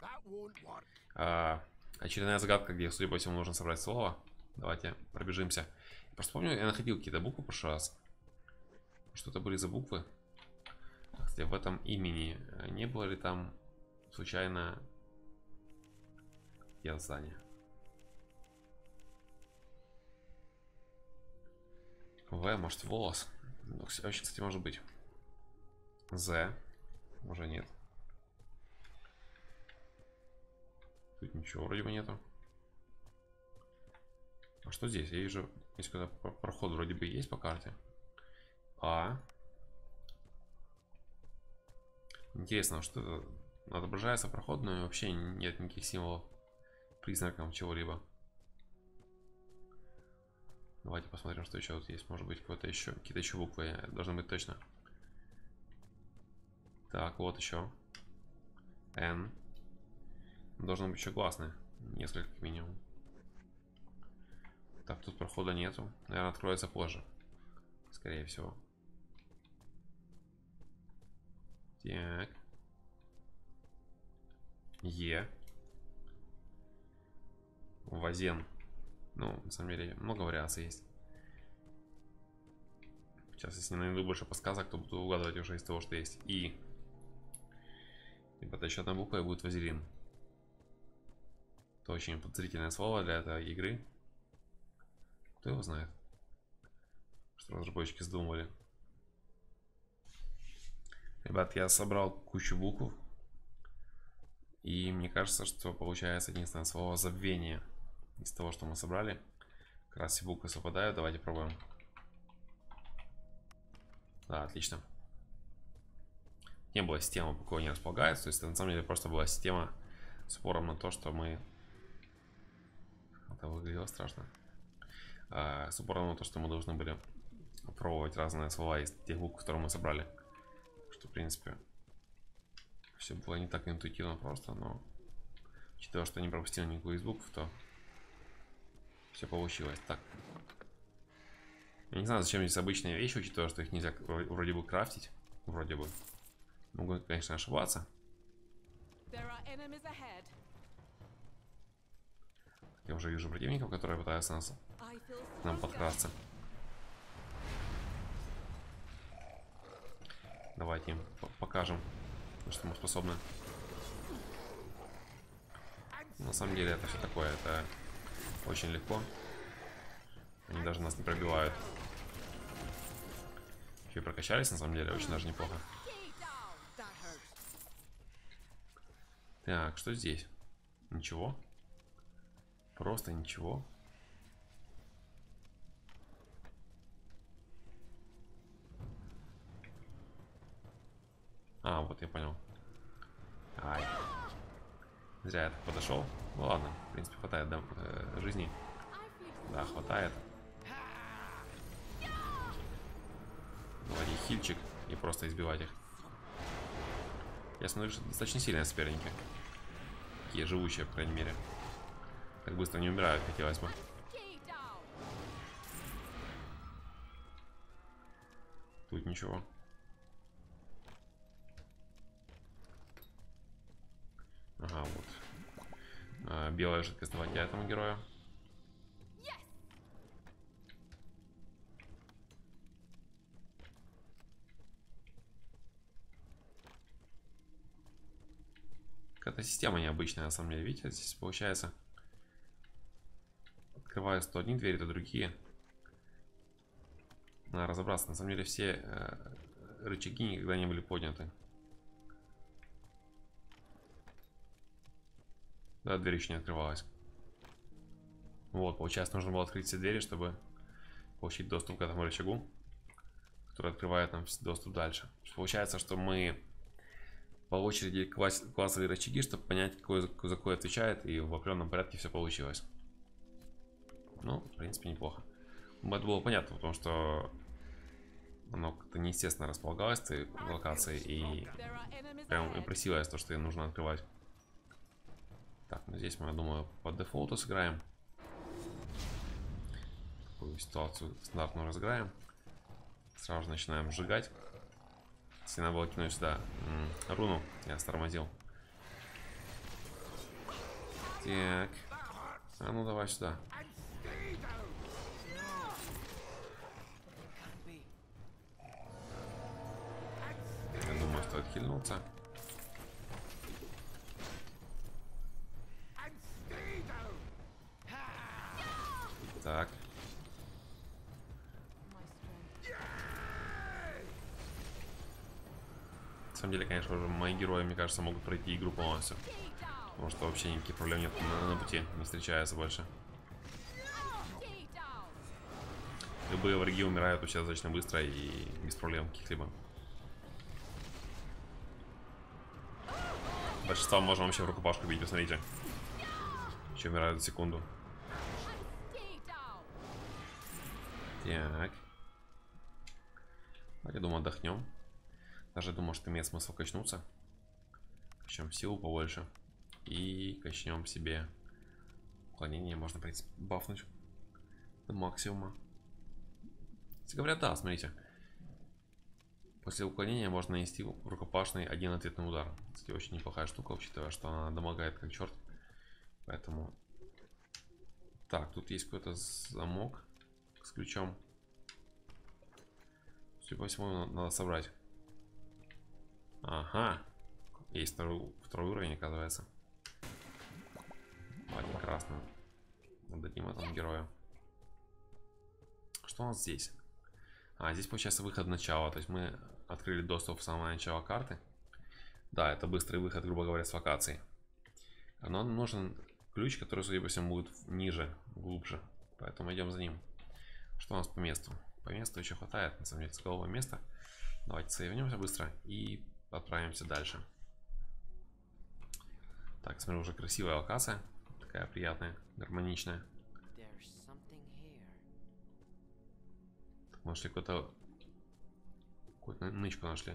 А, очередная загадка, где, судя по всему, нужно собрать слово. Давайте пробежимся. Я просто помню, я находил какие-то буквы в прошлый раз. Что-то были за буквы. Кстати, в этом имени не было ли там случайно я здание? В, может, волос. Ну, очень, кстати, может быть. З. Уже нет. Тут ничего вроде бы нету. А что здесь? Я вижу, здесь куда проход вроде бы есть по карте. А. Интересно, что это отображается проход, но вообще нет никаких символов, признаков чего-либо. Давайте посмотрим, что еще тут есть. Может быть, какое-то еще, какие-то еще буквы должны быть точно. Так, вот еще. Н. Должно быть еще гласное. Несколько как минимум. Так, тут прохода нету. Наверное, откроется позже. Скорее всего. Так. Е. Вазен. Ну, на самом деле, много вариаций есть. Сейчас, если не найду больше подсказок, то буду угадывать уже из того, что есть. И. И под еще одна буква и будет вазелин. Это очень подозрительное слово для этой игры. Кто его знает? Что разработчики задумали. Ребят, я собрал кучу букв. И мне кажется, что получается единственное слово забвение. Из того, что мы собрали. Как раз все буквы совпадают. Давайте пробуем. Да, отлично. Не было системы, по какой они располагаются. То есть, это на самом деле просто была система с упором на то, что мы... Это выглядело страшно. А, с упором на то, что мы должны были пробовать разные слова из тех букв, которые мы собрали. Что, в принципе, все было не так интуитивно просто, но учитывая, что не пропустил никакую из букв, то все получилось. Так. Я не знаю, зачем здесь обычные вещи, учитывая, что их нельзя вроде бы крафтить. Вроде бы. Могу, конечно, ошибаться. Я уже вижу противников, которые пытаются нас, нам подкрасться. Давайте им покажем, на что мы способны. На самом деле это все такое, это очень легко. Они даже нас не пробивают. Еще и прокачались, на самом деле, очень даже неплохо. Так, что здесь? Ничего. Просто ничего. А, вот я понял. Ай. Зря я так подошел. Ну ладно, в принципе, хватает, да, э, жизни. Да, хватает. Давайте хильчик и просто избивать их. Я смотрю, что достаточно сильные соперники. Такие живучие, по крайней мере. Так быстро не умирают, хотелось бы. Тут ничего. Ага, вот. А, белая жидкость давайте этому герою. Какая-то система необычная, на самом деле. Видите, здесь получается. Открываются то одни двери, то другие. Надо разобраться. На самом деле все э, рычаги никогда не были подняты. Да, дверь еще не открывалась. Вот, получается, нужно было открыть все двери, чтобы получить доступ к этому рычагу, который открывает нам доступ дальше. Получается, что мы по очереди классовые рычаги, чтобы понять, какой за какой отвечает, и в определенном порядке все получилось. Ну, в принципе, неплохо. Это было понятно, потому что оно как-то неестественно располагалось в этой локации, и прям импрессивилось то, что ей нужно открывать. Так, ну здесь мы, я думаю, по дефолту сыграем. Такую ситуацию стандартную разыграем. Сразу же начинаем сжигать. Если надо было кинуть сюда м -м, руну, я стормозил. Так. А ну давай сюда. Я думаю, что хильнуться. Так. На самом деле, конечно, уже мои герои, мне кажется, могут пройти игру полностью. Потому что вообще никаких проблем нет на, на пути, не встречается больше. Любые враги умирают вообще достаточно быстро и без проблем каких-либо. Большинство можно вообще в рукопашку бить, посмотрите. Еще умирают за секунду. Так. Я думаю, отдохнем. Даже думаю, что имеет смысл качнуться. Качнем силу побольше. И качнем себе уклонение. Можно, в принципе, бафнуть до максимума. Кстати говоря, да, смотрите. После уклонения можно нанести рукопашный один ответный удар. Кстати, очень неплохая штука, учитывая, что она домогает как черт. Поэтому... Так, тут есть какой-то замок с ключом. Судя по всему, надо собрать. Ага. Есть второй, второй уровень, оказывается. Ладно, красный. Отдадим этому герою. Что у нас здесь? А, здесь получается выход в начало. То есть мы открыли доступ в самое начало карты. Да, это быстрый выход, грубо говоря, с локации. Но нам нужен ключ, который, судя по всему, будет ниже, глубже. Поэтому идем за ним. Что у нас по месту? По месту еще хватает, на самом деле, целого места. Давайте соединимся быстро и отправимся дальше. Так, смотрю, уже красивая локация. Такая приятная, гармоничная. Так, нашли какую-то... Какую-то нычку нашли.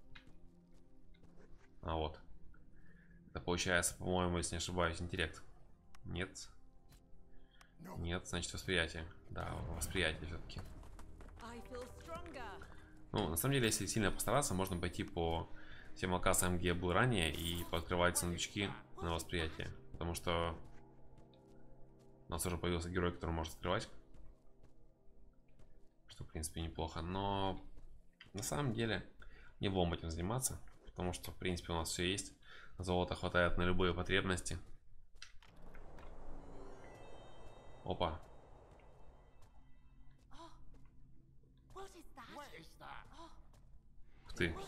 А вот. Это получается, по-моему, если не ошибаюсь, интеллект. Нет. Нет, значит восприятие. Да, восприятие все-таки. Ну, на самом деле, если сильно постараться, можно пойти по тем локациям, где я был ранее, и пооткрывать сундучки на восприятие. Потому что у нас уже появился герой, который может открывать. Что, в принципе, неплохо. Но на самом деле не будем этим заниматься. Потому что, в принципе, у нас все есть. Золота хватает на любые потребности. Опа. Ух ты.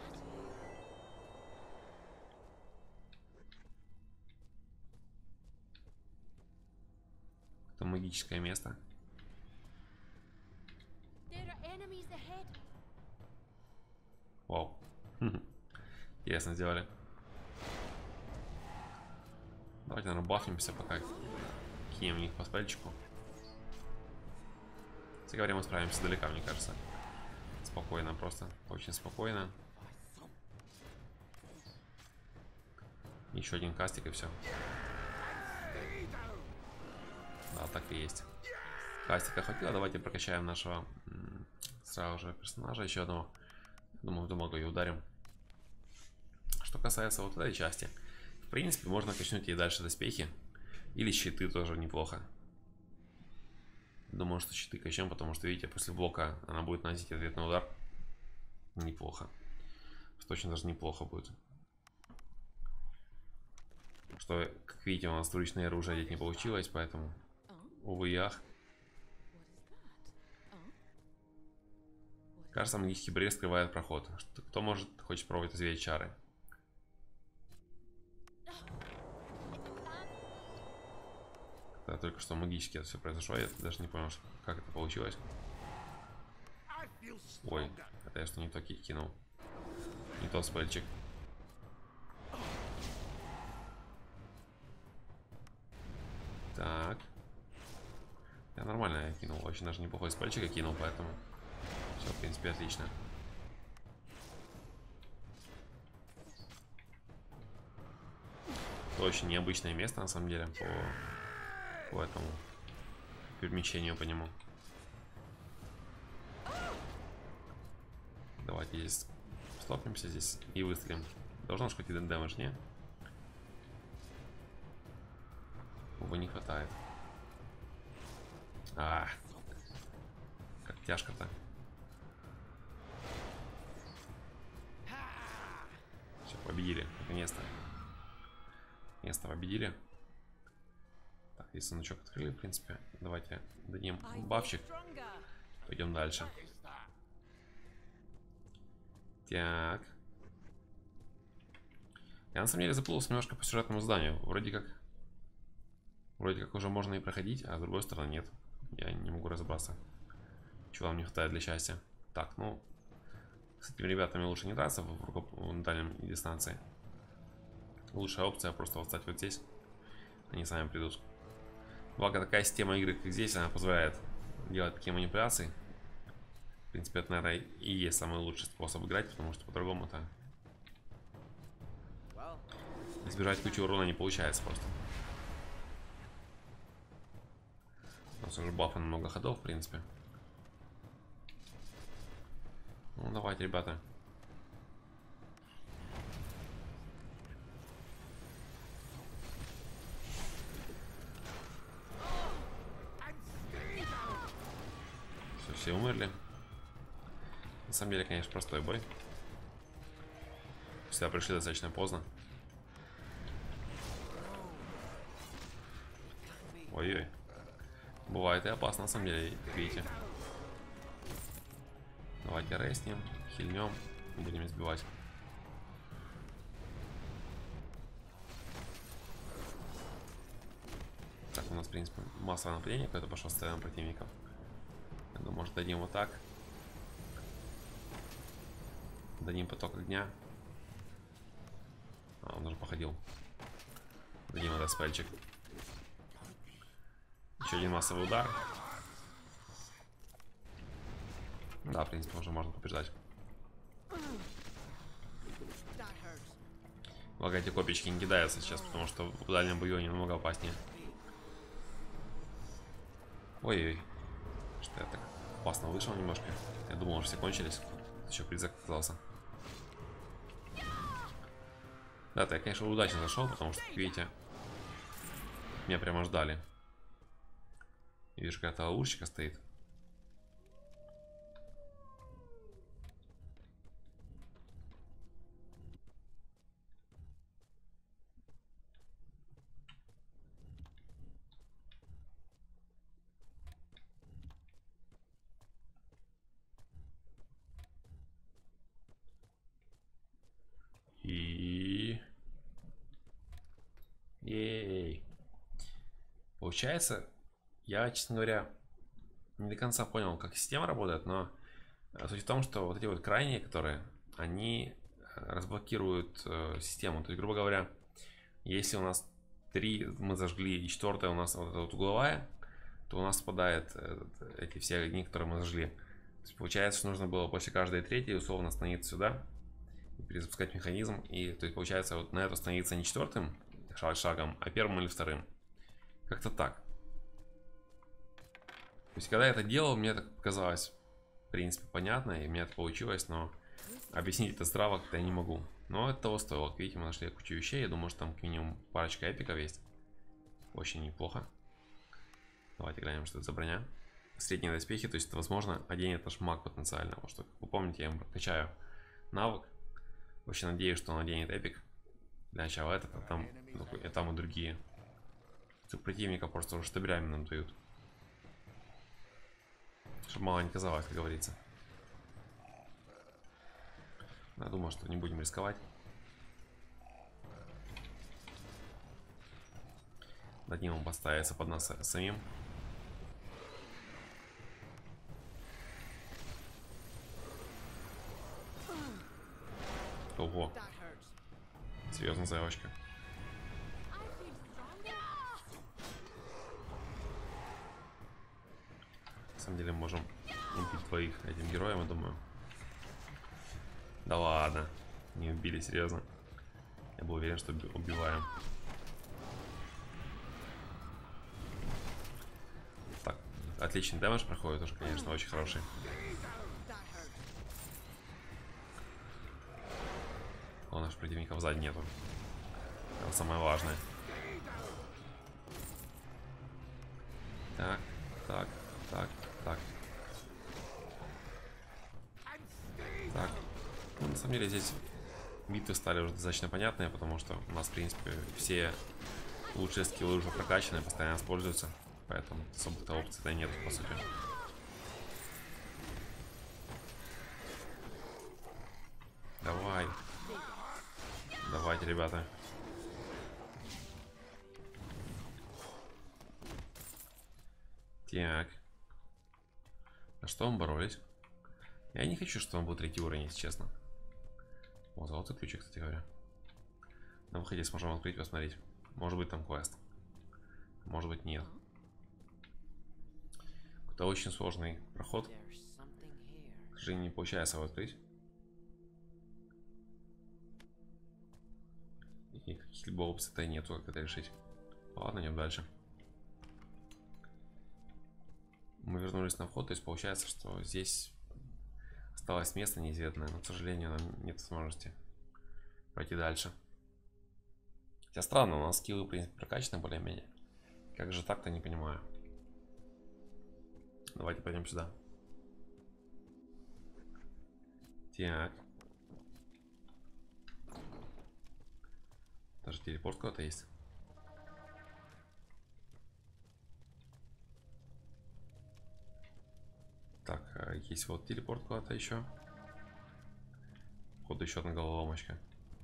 Это магическое место. Вау. Интересно сделали. Давайте, наверное, бафнемся, пока кинем в них по спальчику. Кстати говоря, мы справимся далеко, мне кажется. Спокойно, просто. Очень спокойно. Еще один кастик и все. Да, так и есть. Кастика хватило. Давайте прокачаем нашего сразу же персонажа. Еще одного. Думаю, думаю, и ударим. Что касается вот этой части. В принципе, можно качнуть и дальше доспехи. Или щиты тоже неплохо. Думаю, что щиты качнем, потому что, видите, после блока она будет наносить ответный удар. Неплохо. Что очень даже неплохо будет. Что, как видите, у нас вторичное оружие одеть не получилось, поэтому, увы и ах. Кажется, магический барьер скрывает проход. Кто может, хочет пробовать развеять чары? Да, только что магически это все произошло, я даже не понял, как это получилось. Ой, это я что не то кинул. Не тот спельчик. Так. Я нормально я кинул, очень даже неплохой спельчик я кинул, поэтому все, в принципе, отлично. Это очень необычное место, на самом деле, по... по этому перемещению по нему. Давайте здесь стопнемся здесь и выстрелим. Должно же хоть один дэмэдж, не? Увы, не хватает. А, как тяжко-то. победили, наконец-то. Наконец-то победили. Так, здесь сундучок открыли, в принципе. Давайте дадим бафчик. Пойдем дальше. Так. Я на самом деле заплылся немножко по сюжетному заданию. Вроде как... Вроде как уже можно и проходить, а с другой стороны нет. Я не могу разобраться, чего вам не хватает для счастья. Так, ну... С этими ребятами лучше не драться в, в дальнем дистанции. Лучшая опция просто вот встать вот здесь. Они сами придут. Благо такая система игры, как здесь, она позволяет делать такие манипуляции. В принципе, это, наверное, и есть самый лучший способ играть, потому что по-другому-то избежать кучи урона не получается просто. У нас уже бафа на много ходов, в принципе. Ну, давайте, ребята. Все, все умерли. На самом деле, конечно, простой бой. Сюда пришли достаточно поздно. Ой-ой. Бывает и опасно, на самом деле, видите. Давайте рейснем, хильнем, будем избивать. Так, у нас, в принципе, массовое нападение какое-то пошло с стороны противников. Я думаю, может, дадим вот так. Дадим поток огня. А, он уже походил. Дадим этот спельчик. Еще один массовый удар. Да, в принципе, уже можно побеждать. Благо, эти копички не кидаются сейчас, потому что в дальнем бою они намного опаснее. Ой-ой. Что я так опасно вышел немножко. Я думал, уже все кончились. Еще призрак оказался. Да-то я, конечно, удачно зашел, потому что, как видите, меня прямо ждали. Вижу, какая-то ловушечка стоит. И... Ей. Получается, я, честно говоря, не до конца понял, как система работает, но суть в том, что вот эти вот крайние, которые, они разблокируют э, систему. То есть, грубо говоря, если у нас три мы зажгли и четвертая у нас вот эта вот угловая, то у нас спадает э, эти все огни, которые мы зажгли. То есть, получается, что нужно было после каждой третьей условно остановиться сюда и перезапускать механизм. И то есть, получается, вот на это становиться не четвертым шагом, а первым или вторым. Как-то так. То есть, когда я это делал, мне так показалось, в принципе, понятно, и у меня это получилось, но объяснить это здраво как-то я не могу. Но это того стоило. Как видите, мы нашли кучу вещей. Я думаю, что там как минимум парочка эпиков есть. Очень неплохо. Давайте глянем, что это за броня. Средние доспехи, то есть это, возможно, оденет наш маг потенциально. Вот что, как вы помните, я ему прокачаю навык. Вообще надеюсь, что он оденет эпик. Для начала этот, а там, а там и другие. Противника просто уже штабелями нам дают. Чтобы мало не казалось, как говорится. Я думаю, что не будем рисковать. Дадим ему поставиться под нас самим. Ого. Серьезная заявочка. На самом деле можем убить двоих этим героем, я думаю. Да ладно, не убили, серьезно. Я был уверен, что убиваем. Так, отличный дэмэдж проходит уже, конечно, очень хороший. У наших противников сзади нету. Это самое важное. Так, так, так, так. Так. Ну, на самом деле здесь Битвы стали уже достаточно понятные, потому что у нас, в принципе, все лучшие скиллы уже прокачаны, постоянно используются. Поэтому особо-то опций-то нет, по сути. Давай. Давайте, ребята. Так. А что мы боролись? Я не хочу, чтобы он был третий уровень, если честно. О, золотой ключик, кстати говоря. На выходе сможем открыть, посмотреть. Может быть там квест. Может быть нет. Это очень сложный проход. К сожалению, не получается его открыть. И каких-либо опций-то нету, как это решить. Ладно, идем дальше. Мы вернулись на вход, то есть получается, что здесь осталось место неизведанное, но, к сожалению, нам нет возможности пойти дальше. Хотя странно, у нас скиллы, в принципе, прокачаны более-менее. Как же так-то, не понимаю. Давайте пойдем сюда. Так. Даже телепорт куда-то есть. Так, есть вот телепорт куда-то еще. Походу еще одна головоломочка.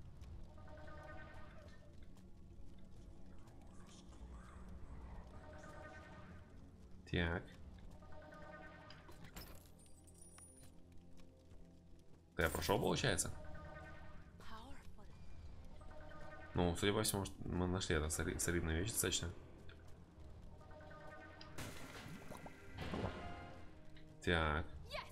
Так. Да я прошел, получается? Ну, судя по всему, мы нашли это солидную вещь достаточно. Так.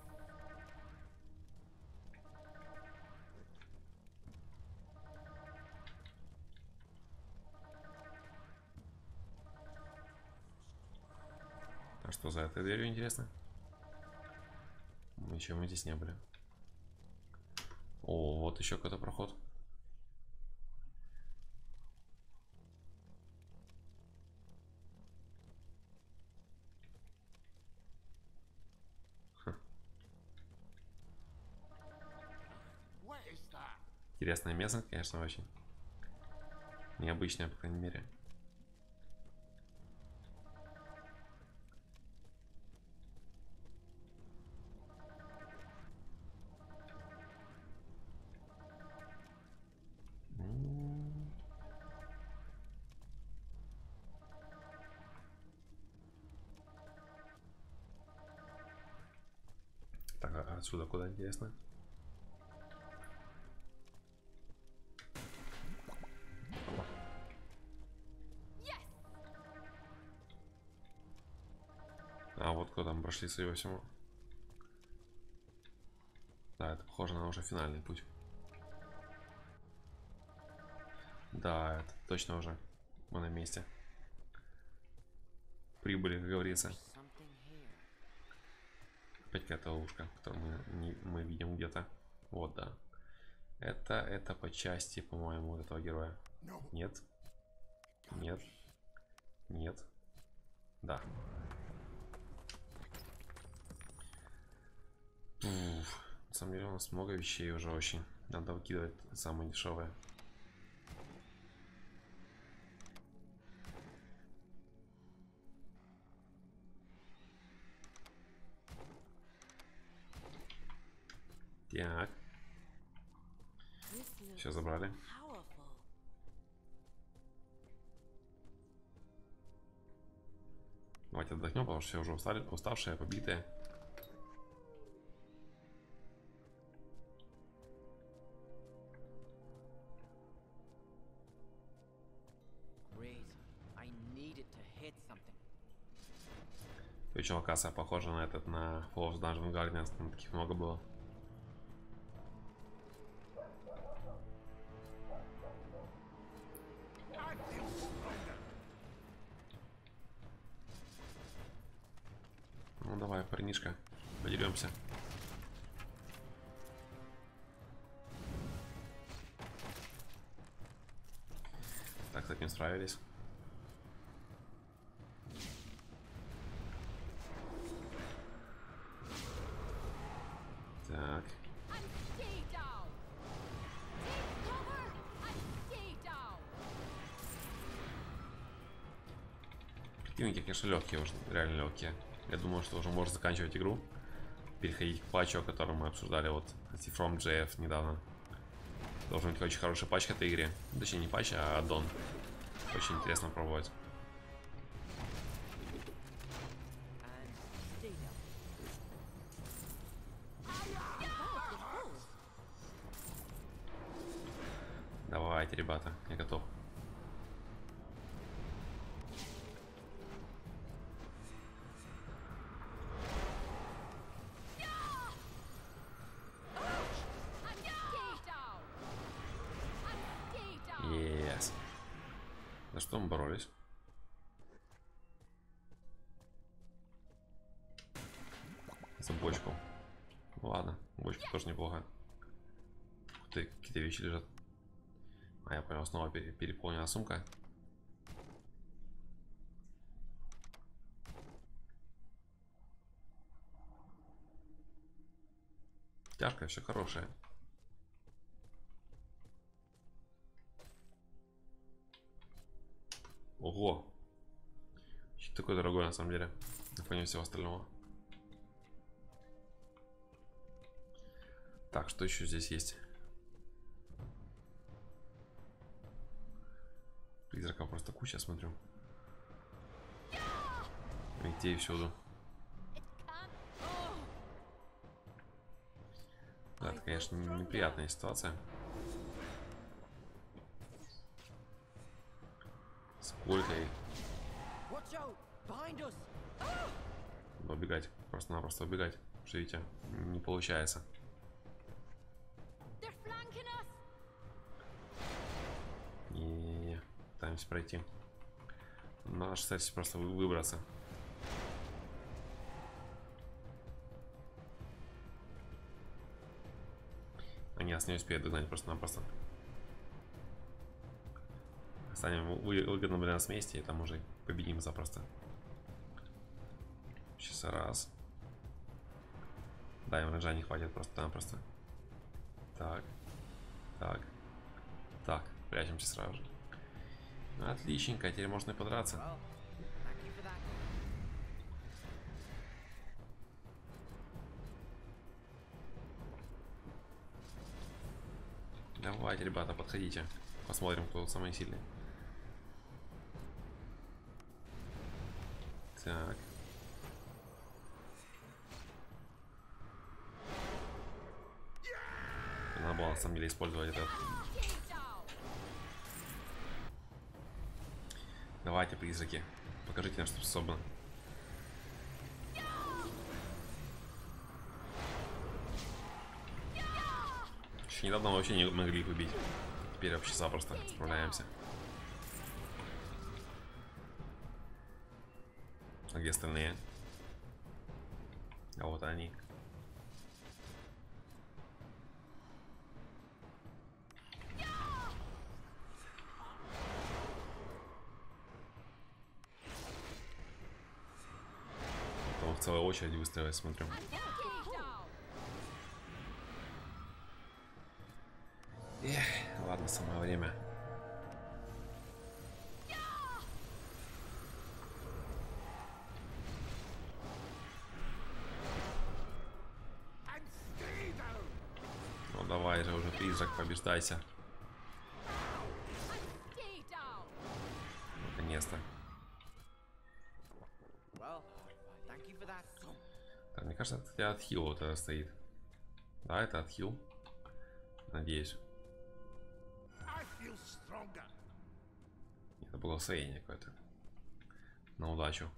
А что за этой дверью, интересно? Ничего мы здесь не были. О, вот еще какой-то проход. Ха. Интересное место, конечно, очень. Необычное, по крайней мере. Так, а отсюда куда, интересно? А вот куда мы прошли, судя по всему. Да, это похоже на уже финальный путь. Да, это точно уже мы на месте. Прибыли, как говорится. Опять какая-то ловушка, которую мы, не, мы видим где-то. Вот, да. Это, это по части, по-моему, вот этого героя. Нет. Нет. Нет. Да. Уф. На самом деле у нас много вещей уже очень. Надо выкидывать самые дешевые. Так. Все забрали. Давайте отдохнем, потому что все уже устали, уставшие, побитые. Причем локация похожа на этот, на Fall of Dungeon Guardians, там таких много было. Ну давай, парнишка, подеремся. Так, с этим справились. Так. Перспективники, конечно, легкие уже, реально легкие. Я думаю, что уже можно заканчивать игру. Переходить к патчу, о котором мы обсуждали вот From джей эф недавно. Должен быть очень хороший патч к этой игре. Точнее, не патч, а аддон. Очень интересно пробовать. Давайте, ребята, я готов. Yes. За что мы боролись? За бочку. Ну, ладно, бочка тоже неплохо. Ух ты, какие-то вещи лежат. А, я понял, снова пере переполнена сумка. Тяжкое, все хорошее. Ого! Что такое дорогое на самом деле, на фоне всего остального. Так, что еще здесь есть? Призраков просто куча, смотрю. Везде и всюду. Да, это, конечно, неприятная ситуация. Сколько их? Надо убегать. Просто-напросто убегать. Живите. Не получается. Не-не-не. Пытаемся пройти. Надо, кстати, просто выбраться. Они нас не успеют догнать просто-напросто. Станем выгодно для нас вместе, и там уже победим запросто. Сейчас раз. Да, им ренжа не хватит просто-напросто. Так. Так. Так. Прячемся сразу же. Отличненько, теперь можно и подраться. Давайте, ребята, подходите. Посмотрим, кто самый сильный. Так. Надо было на самом деле использовать этот. Давайте, призраки. Покажите нам, что способно. Еще недавно мы вообще не могли их убить. Теперь вообще запросто справляемся. А где остальные? А вот они. Там в целой очереди выстраивать, смотрю. Эх, ладно, самое время. Ну давай же уже, призрак, побеждайся. Наконец-то. Так, мне кажется, это отхил вот это стоит. Да, это отхил. Надеюсь. Это благословение какое-то. На удачу.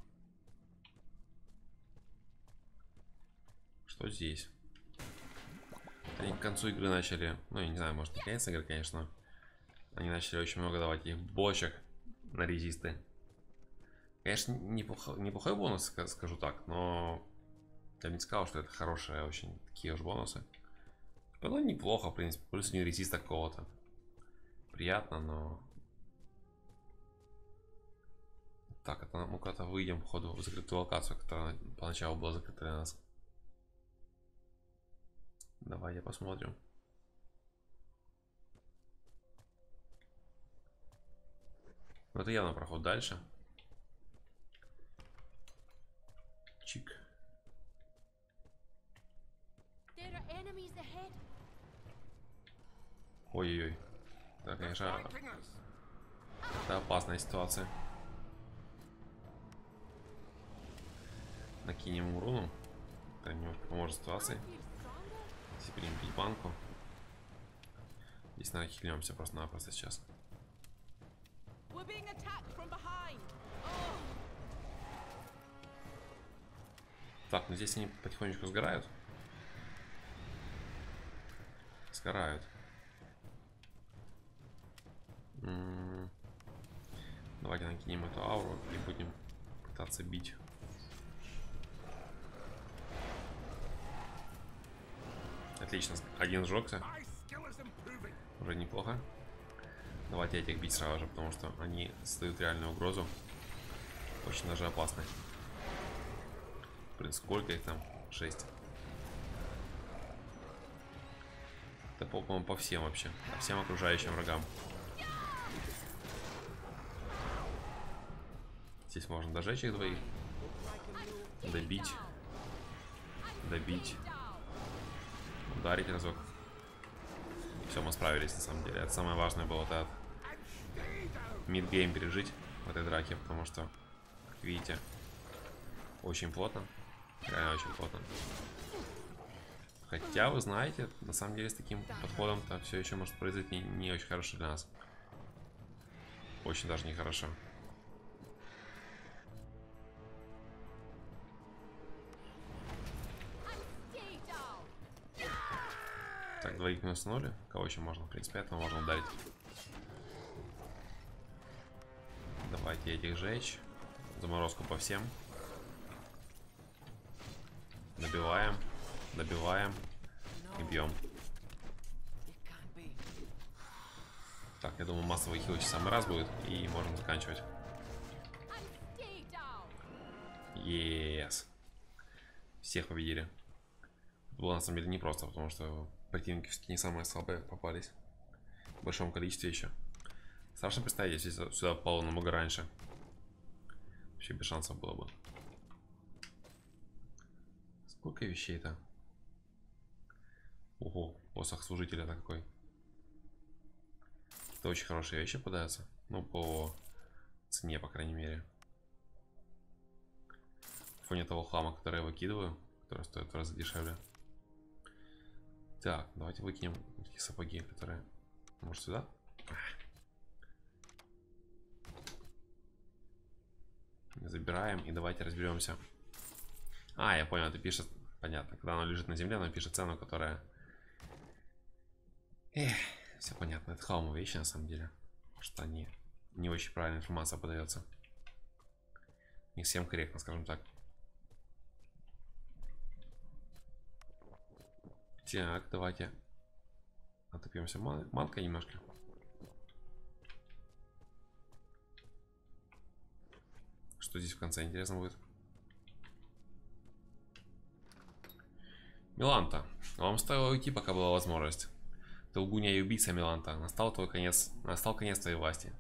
Что здесь? Они к концу игры начали. Ну, я не знаю, может не конец игры, конечно. Они начали очень много давать их бочек на резисты. Конечно, неплохой, неплохой бонус, скажу так, но я бы не сказал, что это хорошие очень такие уж бонусы. Ну, неплохо, в принципе. Плюс один резист какого-то. Приятно, но... Так, это мы куда-то выйдем, походу, в закрытую локацию, которая поначалу была закрыта для нас. Давайте посмотрим. Ну, это явно проход дальше. Ой-ой-ой. Да, конечно, это опасная ситуация. Накинем урону. Это немножко поможет ситуации. Сиприм бить банку. Здесь наверное хильнемся просто-напросто сейчас. Так, ну здесь они потихонечку сгорают. Сгорают. М-м-м. Давайте накинем эту ауру и будем пытаться бить. Отлично, один сжегся. Уже неплохо. Давайте этих бить сразу же, потому что они создают реальную угрозу. Очень даже опасны. Блин, сколько их там? Шесть. Это, по-моему, по всем вообще. По всем окружающим врагам. Здесь можно дожечь их двоих. Добить. Добить. Ударить разок. Все, мы справились на самом деле. Это самое важное было этот мидгейм пережить в этой драке, потому что, как видите, очень плотно. Реально очень плотно. Хотя, вы знаете, на самом деле с таким подходом-то все еще может произойти не, не очень хорошо для нас. Очень даже нехорошо. Так, двоих минус нули. Кого еще можно? В принципе, этого можно ударить. Давайте этих жечь. Заморозку по всем. Добиваем. Добиваем. И бьем. Так, я думаю, массовый хил сейчас самый раз будет. И можем заканчивать. Yes. Всех победили. Это было на самом деле непросто, потому что противники все-таки не самые слабые попались. В большом количестве еще. Страшно представить, если сюда попало намного раньше. Вообще без шансов было бы. Сколько вещей-то? Ого, посох служителя такой. Это очень хорошие вещи подаются. Ну, по цене, по крайней мере. В фоне того хлама, который я выкидываю, который стоит в разы дешевле. Так, давайте выкинем такие сапоги, которые... Может, сюда? Забираем и давайте разберемся. А, я понял, это пишет... Понятно, когда оно лежит на земле, оно пишет цену, которая... Эх, все понятно, это хламовые вещи на самом деле. Потому что они... Не очень правильная информация подается. Не всем корректно, скажем так. Так, давайте отопьемся ман манкой немножко. Что здесь в конце интересно будет? Миланта, вам стоило уйти, пока была возможность. Ты лгунья и убийца, Миланта. Настал твой конец. Настал конец твоей власти.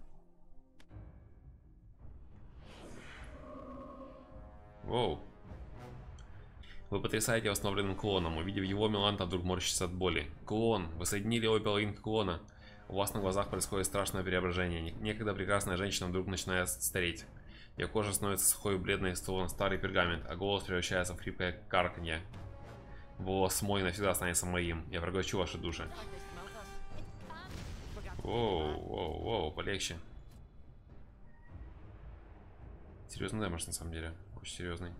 Воу. Вы потрясаете восстановленным клоном. Увидев его, Миланта вдруг морщится от боли. Клон! Вы соединили обе половинки клона. У вас на глазах происходит страшное преображение. Некогда прекрасная женщина вдруг начинает стареть. Ее кожа становится сухой и бледной, словно старый пергамент, а голос превращается в хрипкое карканье. Голос мой навсегда останется моим. Я проглочу ваши души. Воу, воу, воу, полегче. Серьезный дэмэдж на самом деле. Очень серьезный.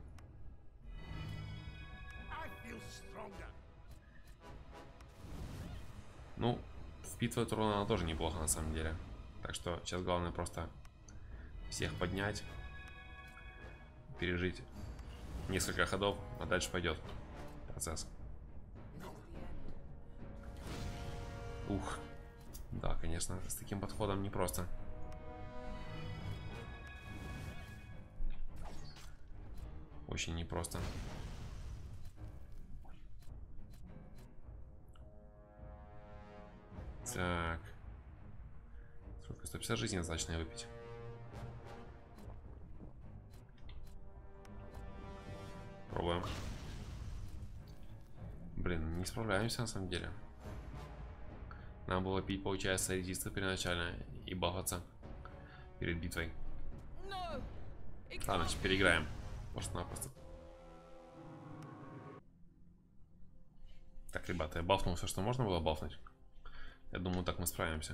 Ну, впитывает урон она тоже неплохо на самом деле. Так что сейчас главное просто всех поднять. Пережить несколько ходов, а дальше пойдет процесс. Ух. Да, конечно, с таким подходом непросто. Очень непросто. Так. Сколько? сто пятьдесят жизней достаточно выпить. Пробуем. Блин, не справляемся на самом деле. Надо было пить, получается, резисты первоначально и бафаться перед битвой. Ладно, сейчас переиграем. Просто-напросто. Так, ребята, я бафнул все, что можно было бафнуть. Я думаю, так мы справимся.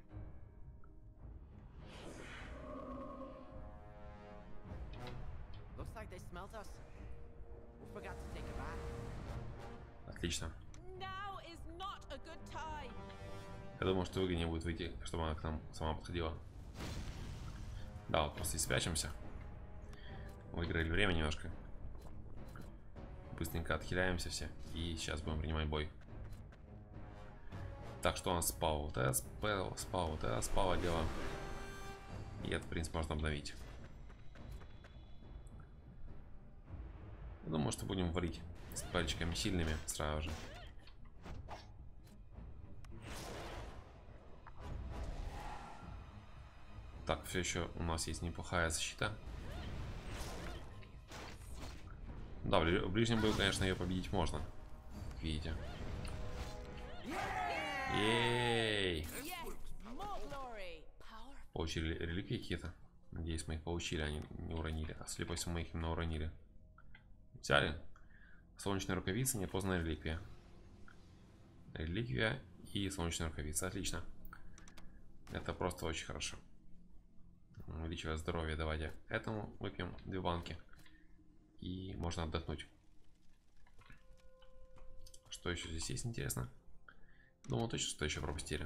Отлично. Я думаю, что выгоднее будет выйти, чтобы она к нам сама подходила. Да, вот просто и спрячемся. Выиграли время немножко. Быстренько отхиляемся все. И сейчас будем принимать бой. Так, что у нас спал? Вот это спал, спал, вот это спало дело. И это, в принципе, можно обновить. Я думаю, что будем варить с пальчиками сильными сразу же. Так, все еще у нас есть неплохая защита. Да, в ближнем бою, конечно, ее победить можно. Видите. Ей! Получили реликвии какие-то. Надеюсь, мы их получили, они не уронили. А судя по всему, мы их именно уронили. Взяли. Солнечная рукавица, неопознанная реликвия. Реликвия и солнечная рукавица. Отлично. Это просто очень хорошо. Увеличивает здоровье. Давайте этому выпьем две банки. И можно отдохнуть. Что еще здесь есть интересно? Думаю, точно, что еще пропустили.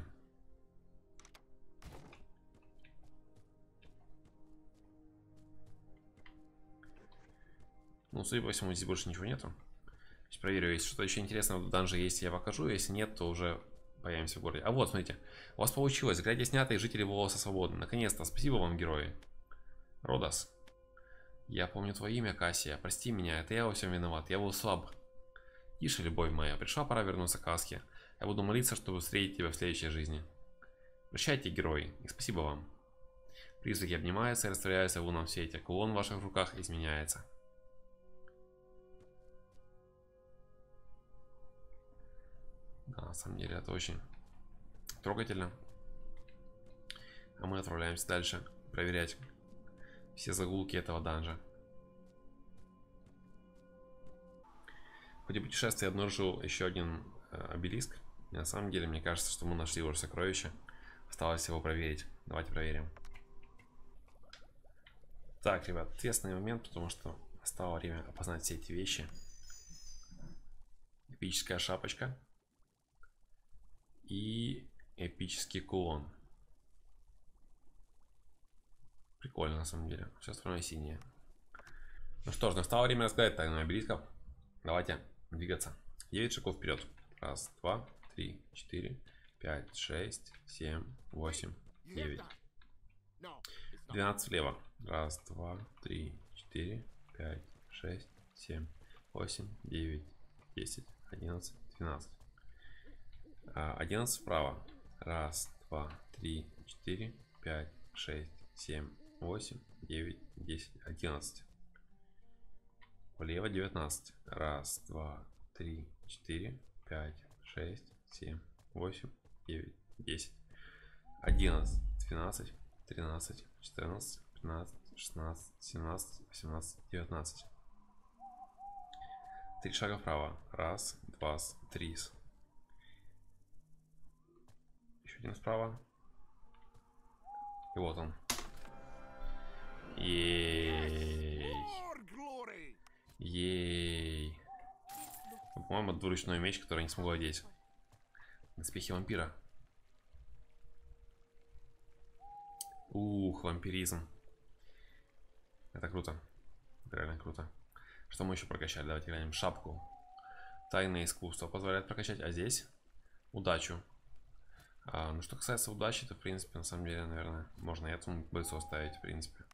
Ну, судя по всему, здесь больше ничего нету. Сейчас проверю, если что-то еще интересное в данже есть, я покажу. Если нет, то уже появимся в городе. А вот, смотрите, у вас получилось. Заклятие снято, и жители волоса свободны. Наконец-то, спасибо вам, герои. Родас. Я помню твое имя, Кассия. Прости меня, это я во всем виноват. Я был слаб. Тише, любовь моя. Пришла пора вернуться к Аске. Я буду молиться, чтобы встретить тебя в следующей жизни. Прощайте, герои, и спасибо вам. Призраки обнимаются и растворяются в лунном свете. Кулон в ваших руках изменяется. Да, на самом деле это очень трогательно. А мы отправляемся дальше проверять все загулки этого данжа. В ходе путешествия я обнаружил еще один э, обелиск. И на самом деле, мне кажется, что мы нашли уже сокровище. Осталось его проверить. Давайте проверим. Так, ребят, ответственный момент, потому что настало время опознать все эти вещи. Эпическая шапочка. И эпический кулон. Прикольно, на самом деле. Сейчас второе синее. Ну что ж, настало время разгадать тайну обелисков. Давайте двигаться. девять шагов вперед. Раз, два, три, четыре, пять, шесть, семь, восемь, девять. двенадцать влево. Раз, два, три, четыре, пять, шесть, семь, восемь, девять, десять, одиннадцать, двенадцать. одиннадцать вправо. Раз, два, три, четыре, пять, шесть, семь, восемь, девять, десять, одиннадцать. Влево девятнадцать. Раз, два, три, четыре, пять, шесть, семь, восемь, девять, десять, одиннадцать, двенадцать, тринадцать, четырнадцать, пятнадцать, шестнадцать, семнадцать, восемнадцать, девятнадцать. Три шага вправо. Раз, два, три. Еще один справа. И вот он. Ей. Ей. По-моему, двуручной меч, который не смогу одеть. Доспехи вампира. Ух, вампиризм. Это круто. Это реально круто. Что мы еще прокачали? Давайте глянем. Шапку. Тайное искусство позволяет прокачать. А здесь удачу. А, ну, что касается удачи, то, в принципе, на самом деле, наверное, можно и этому бойцу оставить, в принципе.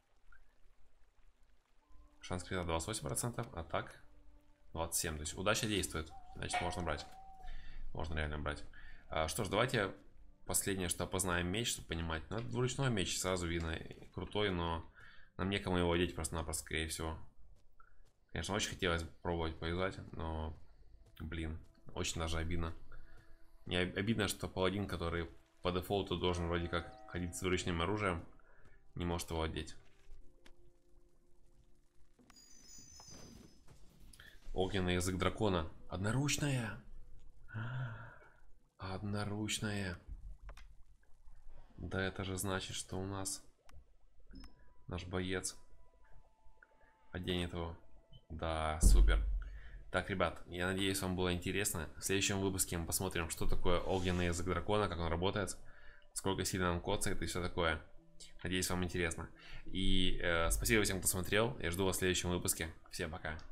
Шанс крита двадцать восемь процентов, а так двадцать семь. То есть удача действует. Значит, можно брать. Можно реально брать. А, что ж, давайте последнее, что опознаем меч, чтобы понимать. Ну, это двуручной меч, сразу видно. Крутой, но нам некому его одеть просто-напросто, скорее всего. Конечно, очень хотелось пробовать повязать, но, блин, очень даже обидно. Мне обидно, что паладин, который по дефолту должен вроде как ходить с двуручным оружием, не может его одеть. Огненный язык дракона. Одноручная. Одноручная. Да это же значит, что у нас наш боец оденет его. Да, супер. Так, ребят, я надеюсь, вам было интересно. В следующем выпуске мы посмотрим, что такое огненный язык дракона, как он работает, сколько сильно он коцает и все такое. Надеюсь, вам интересно. И э, спасибо всем, кто смотрел. Я жду вас в следующем выпуске. Всем пока.